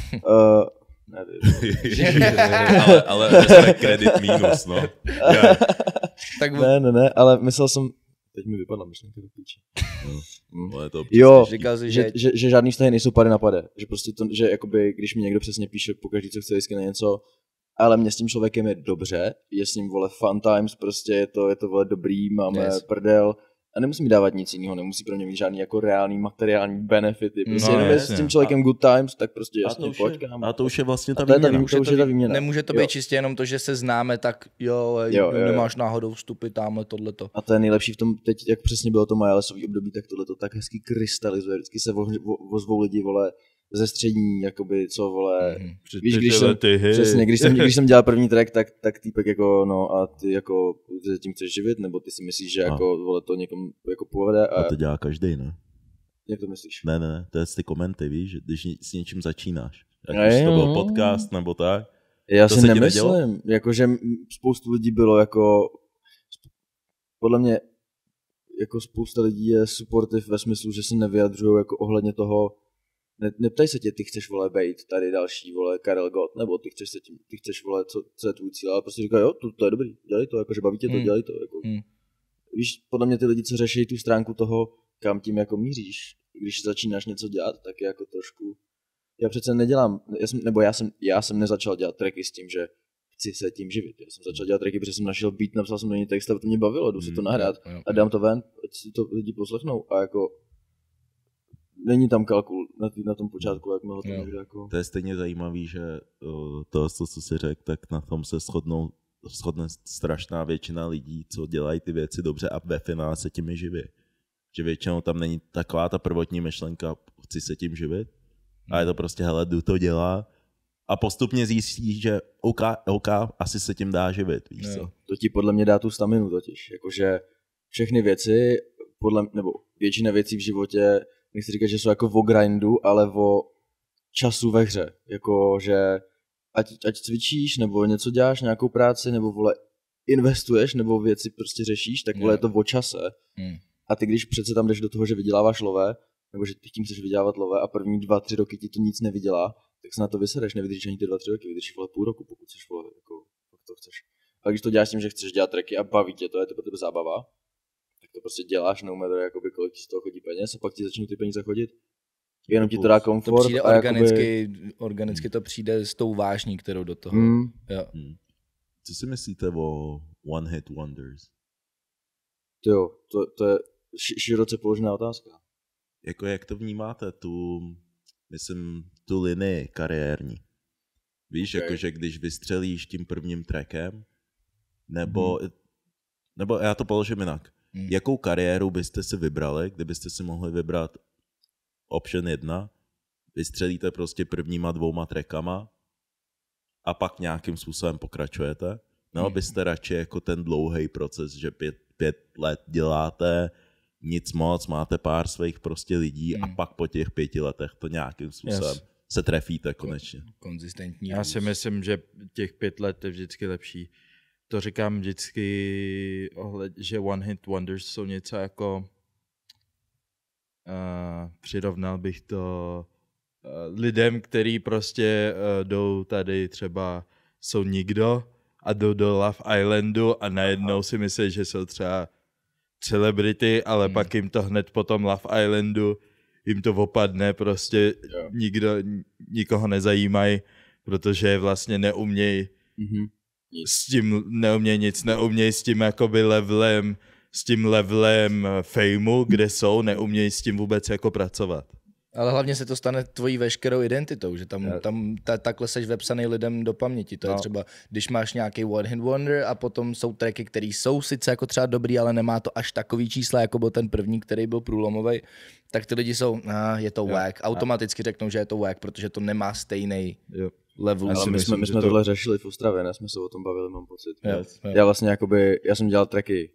nevím. ale respekt kredit minus, no. Tak ne, ale myslel jsem, teď mi vypadla myšlenka do píče. Jo, říkal jsi, že žádný vztahy nejsou pady na pade. Že prostě to, že jakoby, když mi někdo přesně píše pokaždý, co chce vždycky na něco, ale mě s tím člověkem je dobře, je s ním, vole, fun times, prostě je to vole, dobrý, máme prdel a nemusí mi dávat nic jiného, nemusí pro mě mít žádný jako reální materiální benefity, prostě jenom s tím člověkem good times, tak prostě jasně pojď, kámo. A to už je vlastně ta výměna. Nemůže to být čistě jenom to, že se známe, tak jo, nemáš náhodou vstupy tamhle tohleto. A to je nejlepší v tom, teď jak přesně bylo to Milesový období, tak tohleto tak hezky krystalizuje, vždycky se ozvou lidi, vole, ze střední, jakoby, co, vole, víš, když jsem dělal první track, tak týpek jako, no a ty jako, ty tím chceš živit, nebo ty si myslíš, že jako, vole, to někomu jako povede a to dělá každej, ne? Jak to myslíš? Ne, to je ty komenty, víš, když s něčím začínáš, ať to byl podcast, nebo tak. Já si nemyslím, jakože spoustu lidí bylo jako, podle mě, jako spousta lidí je supportive ve smyslu, že se nevyjadřují jako ohledně toho. Neptaj se tě, ty chceš, vole, bejt tady další, vole, Karel Gott, nebo ty chceš, vole, co je tvůj cíl, ale prostě říkají, jo, to je dobrý, dělej to, jakože baví tě to, dělej to, jako. Víš, podle mě ty lidi, co řeší tu stránku toho, kam tím jako míříš, když začínáš něco dělat, tak je jako trošku, já přece nedělám, já jsem nezačal dělat tracky s tím, že chci se tím živit, já jsem začal dělat tracky, protože jsem našel beat, napsal jsem do něj text a to mě bavilo, jdu si to nahrát a dám to ven, ať si to lidi poslechnou a jako není tam kalkul na tom počátku, jak mohlo to někde jako. To je stejně zajímavý, že to, co jsi řekl, tak na tom se shodne strašná většina lidí, co dělají ty věci dobře a ve finále se tím živí. Že většinou tam není taková ta prvotní myšlenka, chci se tím živit, a je to prostě, hele, jdu to dělá a postupně zjistíš, že OK, asi se tím dá živit, víš co. To ti podle mě dá tu staminu totiž, jakože všechny věci, nebo většina věcí v životě, nechci říkat, že jsou jako o grindu, ale o času ve hře. Jako, že ať cvičíš, nebo něco děláš, nějakou práci, nebo, vole, investuješ, nebo věci prostě řešíš, tak, vole, je to o čase. A ty, když přece tam jdeš do toho, že vyděláváš lové, nebo že ty tím chceš vydělávat lové a první 2-3 roky ti to nic nevydělá, tak se na to vysereš, nevydržíš ani ty 2-3 roky, vydržíš, vole, půl roku, pokud chceš, vole, jako, pokud to chceš. A když to děláš tím, že chceš dělat tracky a baví tě to, je to pro tebe zábava, tak to prostě děláš, no matter, jakoby, kolik ti z toho chodí peněz a pak ti začnou ty peníze chodit. jenom ti to dá komfort. To přijde organicky to přijde s tou vášní, kterou do toho. Jo. Co si myslíte o One Hit Wonders? Jo, to je široce položená otázka. Jako jak to vnímáte, tu linii kariérní? Víš, jakože když vystřelíš tím prvním trackem, nebo já to položím jinak. Jakou kariéru byste si vybrali, kdybyste si mohli vybrat option 1, vystřelíte prostě prvníma 2 trackama a pak nějakým způsobem pokračujete? No, byste radši jako ten dlouhý proces, že 5 let děláte, nic moc, máte pár svých prostě lidí a pak po těch 5 letech to nějakým způsobem se trefíte konečně. Konzistentní. Já si myslím, že těch 5 let je vždycky lepší. To říkám vždycky, že One Hit Wonders jsou něco jako, přirovnal bych to lidem, který prostě jdou tady třeba, jsou nikdo a jdou do Love Islandu a najednou si myslí, že jsou třeba celebrity, ale pak jim to hned po tom Love Islandu jim to opadne, prostě nikoho nezajímají, protože vlastně neumějí s tím neumějí s tím jakoby levelem, s tím levelem fejmu, kde jsou, neumějí s tím vůbec jako pracovat. Ale hlavně se to stane tvojí veškerou identitou, že takhle seš vepsaný lidem do paměti. To je třeba, když máš nějaký One Hit Wonder a potom jsou tracky, které jsou sice jako třeba dobrý, ale nemá to až takový čísla, jako byl ten první, který byl průlomový, tak ty lidi jsou, je to wack. Automaticky řeknou, že je to wack, protože to nemá stejný level. Ale my jsme tohle řešili v Ostravě, ne? Jsme se o tom bavili, mám pocit. Já vlastně já jsem dělal tracky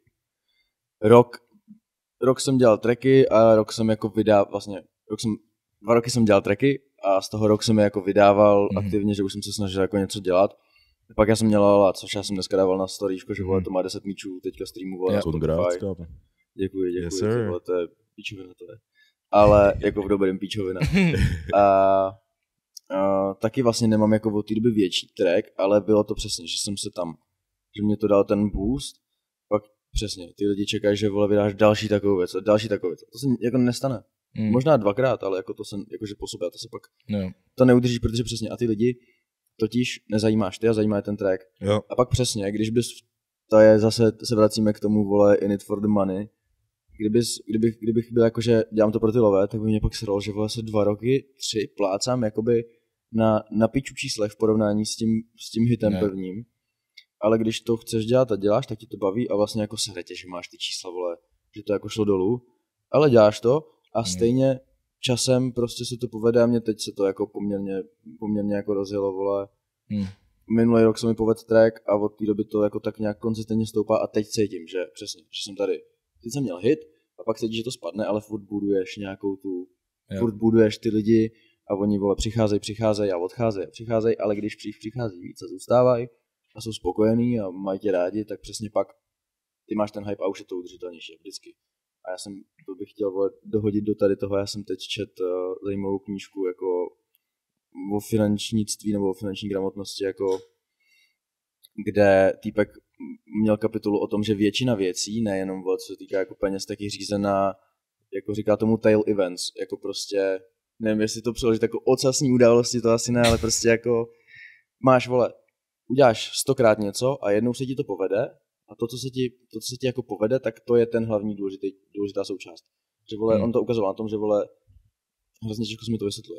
rok jsem dělal tracky a rok jsem jako vlastně 2 roky jsem dělal tracky a z toho rok jsem je jako vydával aktivně, že už jsem se snažil jako něco dělat. Pak já jsem dělal, což já jsem dneska dával na storyčko, že vole, to má 10 míčů, teďka streamu vole na Spotify. Děkuji, yes, vole, to je píčovina to je. Ale jako v dobrém píčovina. A taky vlastně nemám jako od té doby větší track, ale bylo to přesně, že jsem se tam, že mě to dal ten boost, pak přesně, ty lidi čekají, že vole vydáš další takovou věc. To se jako nestane. Možná 2krát, ale jako to se, jakože po sobě, a to se pak to neudržíš, protože přesně, a ty lidi totiž nezajímáš ty a zajímá ten track. Jo. A pak přesně, když bys, to je zase, se vracíme k tomu, vole, in it for the money, kdybych byl jakože dělám to pro ty lové, tak by mě pak sralo, že vole se 2 roky, 3 plácám jakoby na piču číslech v porovnání s tím hitem prvním. Ale když to chceš dělat a děláš, tak ti to baví a vlastně jako se hretě, že máš ty čísla, vole, že to jako šlo dolů, ale děláš to a stejně časem prostě se to povede a mě teď se to jako poměrně jako rozjelo, vole. Minulý rok se mi povedl track a od té doby to jako tak nějak konzistentně stoupá a teď cítím, že přesně, že jsem tady. Teď jsem měl hit a pak cítíš, že to spadne, ale furt buduješ nějakou furt buduješ ty lidi a oni, vole, přicházejí a přicházejí, ale když přichází víc a zůstávají a jsou spokojení a mají tě rádi, tak přesně pak ty máš ten hype a už je to udržitelnější vždycky. A já jsem, to bych chtěl, vole, dohodit do tady toho, já jsem teď četl zajímavou knížku jako o finančnictví nebo o finanční gramotnosti, jako kde týpek měl kapitolu o tom, že většina věcí, nejenom co se týká jako peněz, tak je řízená, jako říká tomu tail events, jako prostě, nevím, jestli to přeložit jako ocasní události, to asi ne, ale prostě jako máš, vole, uděláš 100krát něco a jednou se ti to povede a to, co se ti jako povede, tak to je ten hlavní důležitá součást. Že, vole, on to ukazoval na tom, že, vole, hrozně těžko se mi to vysvětluje.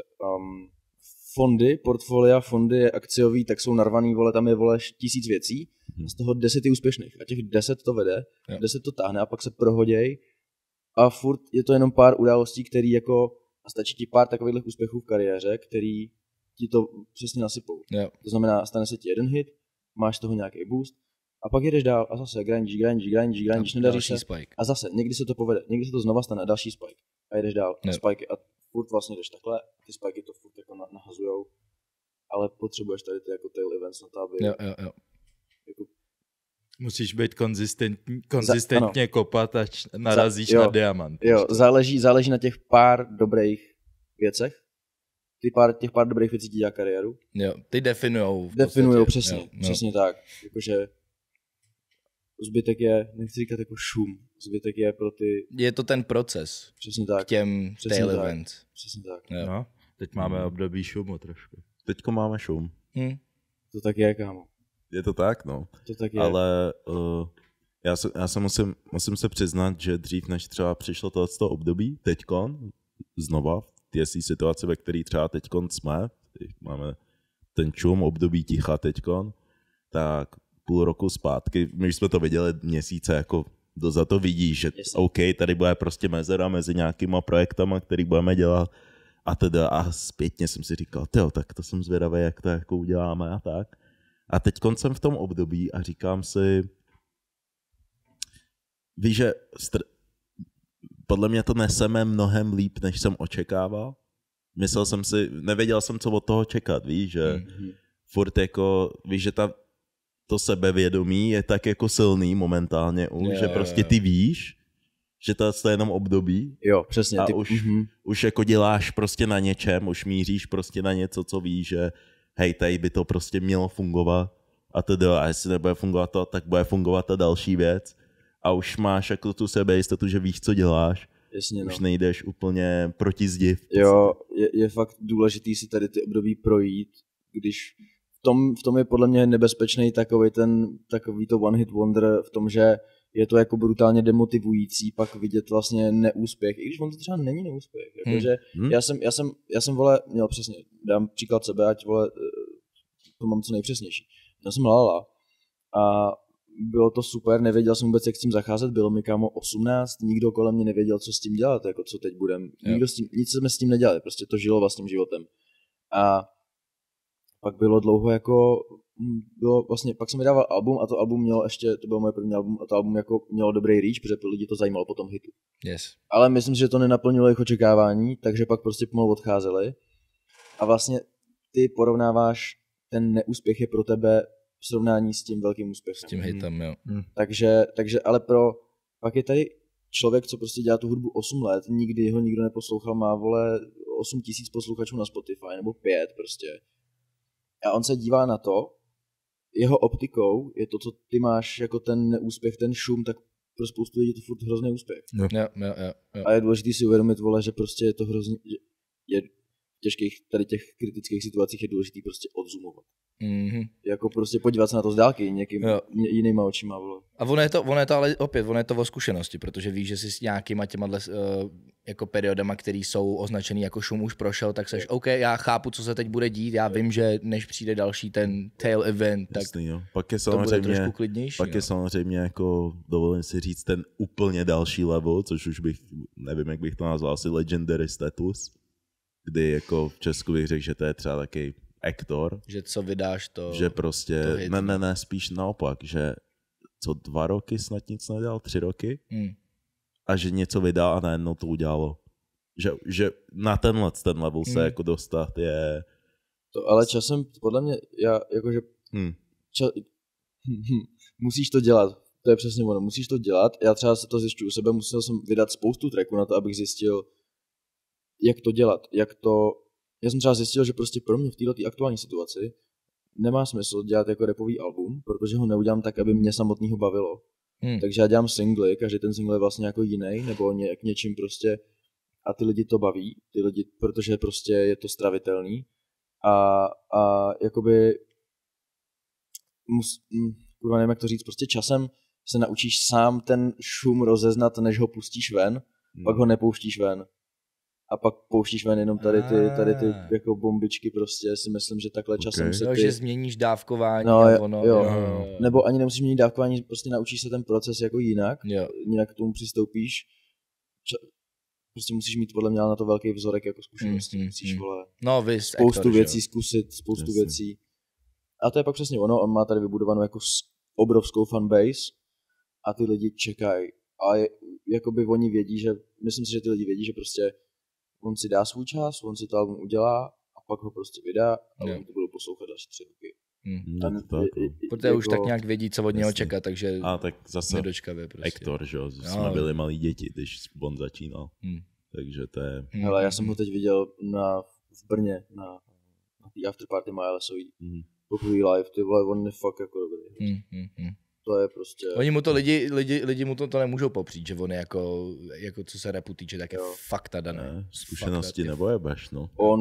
Portfolia fondy akciový, tak jsou narvaný, vole, tam je, vole, 1000 věcí, z toho 10 je úspěšných a těch 10 to vede, 10 to táhne a pak se prohoděj a furt je to jenom pár událostí, který jako, a stačí ti pár takových úspěchů v kariéře, který ti to přesně nasypou. To znamená, stane se ti jeden hit, máš z toho nějaký boost a pak jedeš dál a zase grindíš, nedaří se spike. A zase někdy se to povede, někdy se to znova stane další spike a jedeš dál a spike a furt vlastně jdeš takhle, ty spiky to furt jako nahazujou, ale potřebuješ tady ty jako tail events na to, aby jako... Musíš být konzistentně kopat, až narazíš na diamant. Jo, záleží na těch pár dobrých věcech. Těch pár dobrých věcí ti dělá kariéru. Jo, ty definujou přesně tak. Jakože zbytek je, nechci říkat jako šum, Zbytek je pro ty... Je to ten proces Přesně tak. k těm Přesně tail tak. events. Přesně tak. Jo. No, teď máme období šumu trošku. Teďko máme šum. To tak je, kámo. Je to tak, no. To tak je. Ale já se musím se přiznat, že dřív než třeba přišlo tohleto období, teďkon, znova, v té situaci, ve které třeba teďkon jsme, máme ten čum, období ticha teďkon, tak půl roku zpátky, my už jsme to viděli měsíce, jako za to vidíš, že OK, tady bude prostě mezera mezi nějakýma projektama, který budeme dělat a zpětně jsem si říkal, tak to jsem zvědavý, jak to jako uděláme a tak. A teď jsem v tom období a říkám si, víš, že podle mě to neseme mnohem líp, než jsem očekával. Myslel jsem si, nevěděl jsem, co od toho čekat, víš, že furt jako, víš, že to sebevědomí je tak jako silný momentálně už, že prostě ty víš, že to je jenom období. Jo, přesně. A už jako děláš prostě na něčem, už míříš prostě na něco, co víš, že hej, tady by to prostě mělo fungovat a jestli nebude fungovat to, tak bude fungovat ta další věc a už máš jako tu sebejistotu, že víš, co děláš. Jasně, už nejdeš úplně proti zdi. Jo, je fakt důležitý si tady ty období projít, když v tom je podle mě nebezpečný takový to one hit wonder v tom, že je to jako brutálně demotivující pak vidět vlastně neúspěch, i když on to třeba není neúspěch. Jakože já jsem vole, měl přesně, dám příklad sebe, ať vole, to mám co nejpřesnější. Já jsem lalala a bylo to super, nevěděl jsem vůbec, jak s tím zacházet, bylo mi kámo 18, nikdo kolem mě nevěděl, co s tím dělat, jako co teď budem. Nic jsme s tím nedělali, prostě to žilo vlastním životem. A pak bylo dlouho jako, vlastně, pak jsem vydával album a to album mělo ještě, to bylo moje první album a to album jako mělo dobrý reach, protože lidi to zajímalo po tom hitu. Yes. Ale myslím, že to nenaplnilo jejich očekávání, takže pak prostě pomalu odcházeli. A vlastně ty porovnáváš, ten neúspěch je pro tebe v srovnání s tím velkým úspěchem. S tím hitem, jo. Takže ale pak je tady člověk, co prostě dělá tu hudbu 8 let, nikdy ho nikdo neposlouchal, má vole 8 000 posluchačů na Spotify, nebo 5 prostě. A on se dívá na to, jeho optikou je to, co ty máš jako ten neúspěch, ten šum, tak pro spoustu lidí je to furt hrozný úspěch. Jo. A je důležité si uvědomit, vole, že prostě je to hrozně, je v těžkých, tady těch kritických situacích je důležité prostě odzoomovat. Mm-hmm. Jako prostě podívat se na to z dálky někým jinýma očima, vole. A ono je to ale opět, ono je to o zkušenosti, protože víš, že jsi s nějakýma těma jako periodama, které jsou označený jako šum už prošel, tak seš OK, já chápu, co se teď bude dít, já vím, že než přijde další ten tail event, tak jasný, jo. Pak je to bude trošku klidnější. Pak je samozřejmě jako, dovolím si říct, ten úplně další level, což už bych, nevím, jak bych to nazval, asi legendary status, kdy jako v Česku bych řekl, že to je třeba taky aktor. Že co vydáš to... Že prostě, ne, spíš naopak, že co 2 roky snad nic nedělal, 3 roky a že něco vydal a najednou to udělalo. Že na ten level se jako dostat je... To, ale časem, podle mě, já jakože... musíš to dělat. To je přesně ono, musíš to dělat. Já třeba se to zjišťuji u sebe, musel jsem vydat spoustu tracků na to, abych zjistil, jak to dělat, Já jsem třeba zjistil, že prostě pro mě v této aktuální situaci nemá smysl dělat jako rapový album, protože ho neudělám tak, aby mě samotného bavilo. Takže já dělám singly, každý ten single je vlastně jako jiný, nebo k něčím prostě a ty lidi to baví, protože prostě je to stravitelný a jakoby kurva nevím, jak to říct, prostě časem se naučíš sám ten šum rozeznat, než ho pustíš ven, pak ho nepouštíš ven. A pak pouštíš ven jenom tady ty jako bombičky prostě, si myslím, že takhle časem se ty... že změníš dávkování. Jo. Nebo ani nemusíš měnit dávkování, prostě naučíš se ten proces jako jinak k tomu přistoupíš. Prostě musíš mít podle mě na to velký vzorek jako zkušeností, musíš spoustu věcí zkusit, spoustu věcí. A to je pak přesně ono, on má tady vybudovanou jako obrovskou fanbase a ty lidi čekají. A jakoby oni vědí, že, myslím si, že ty lidi vědí, že prostě on si dá svůj čas, on si to album udělá a pak ho prostě vydá a oni to budou poslouchat další 3 roky. Protože už tak nějak vědí, co od něho čekat, takže tak zase nedočkavě prostě. Aktor, že jo, jsme byli malí děti, když on začínal. Takže to je... Hele, já jsem ho teď viděl v Brně na té afterparty Milesový. Poprvé live, ty vole, on je fakt jako dobrý. to je prostě... Oni mu to lidi mu to nemůžou popřít, že on je jako co se rapu týče, tak je fakta dané. Ne, zkušenosti nebo jebeš, no. On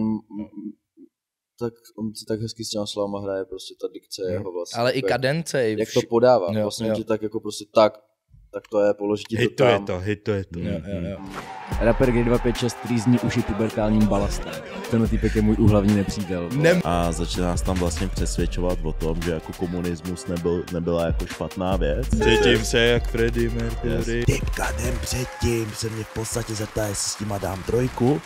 si tak hezky s těma slovama hraje, prostě ta dikce jeho vlastně. Ale i kadence. Jak to podává, vlastně ti tak jako prostě tak to je, položití to tam. Hituje to. Jo. Rapper G256 trýzní uši pubertálním balastem. Tenhle týpek je můj úhlavní nepřítel. A začíná nás tam vlastně přesvědčovat o tom, že jako komunismus nebyla jako špatná věc. Cítím se jak Freddie Mercury. Typka den předtím se mě v podstatě zeptá, jestli s tím dám 3.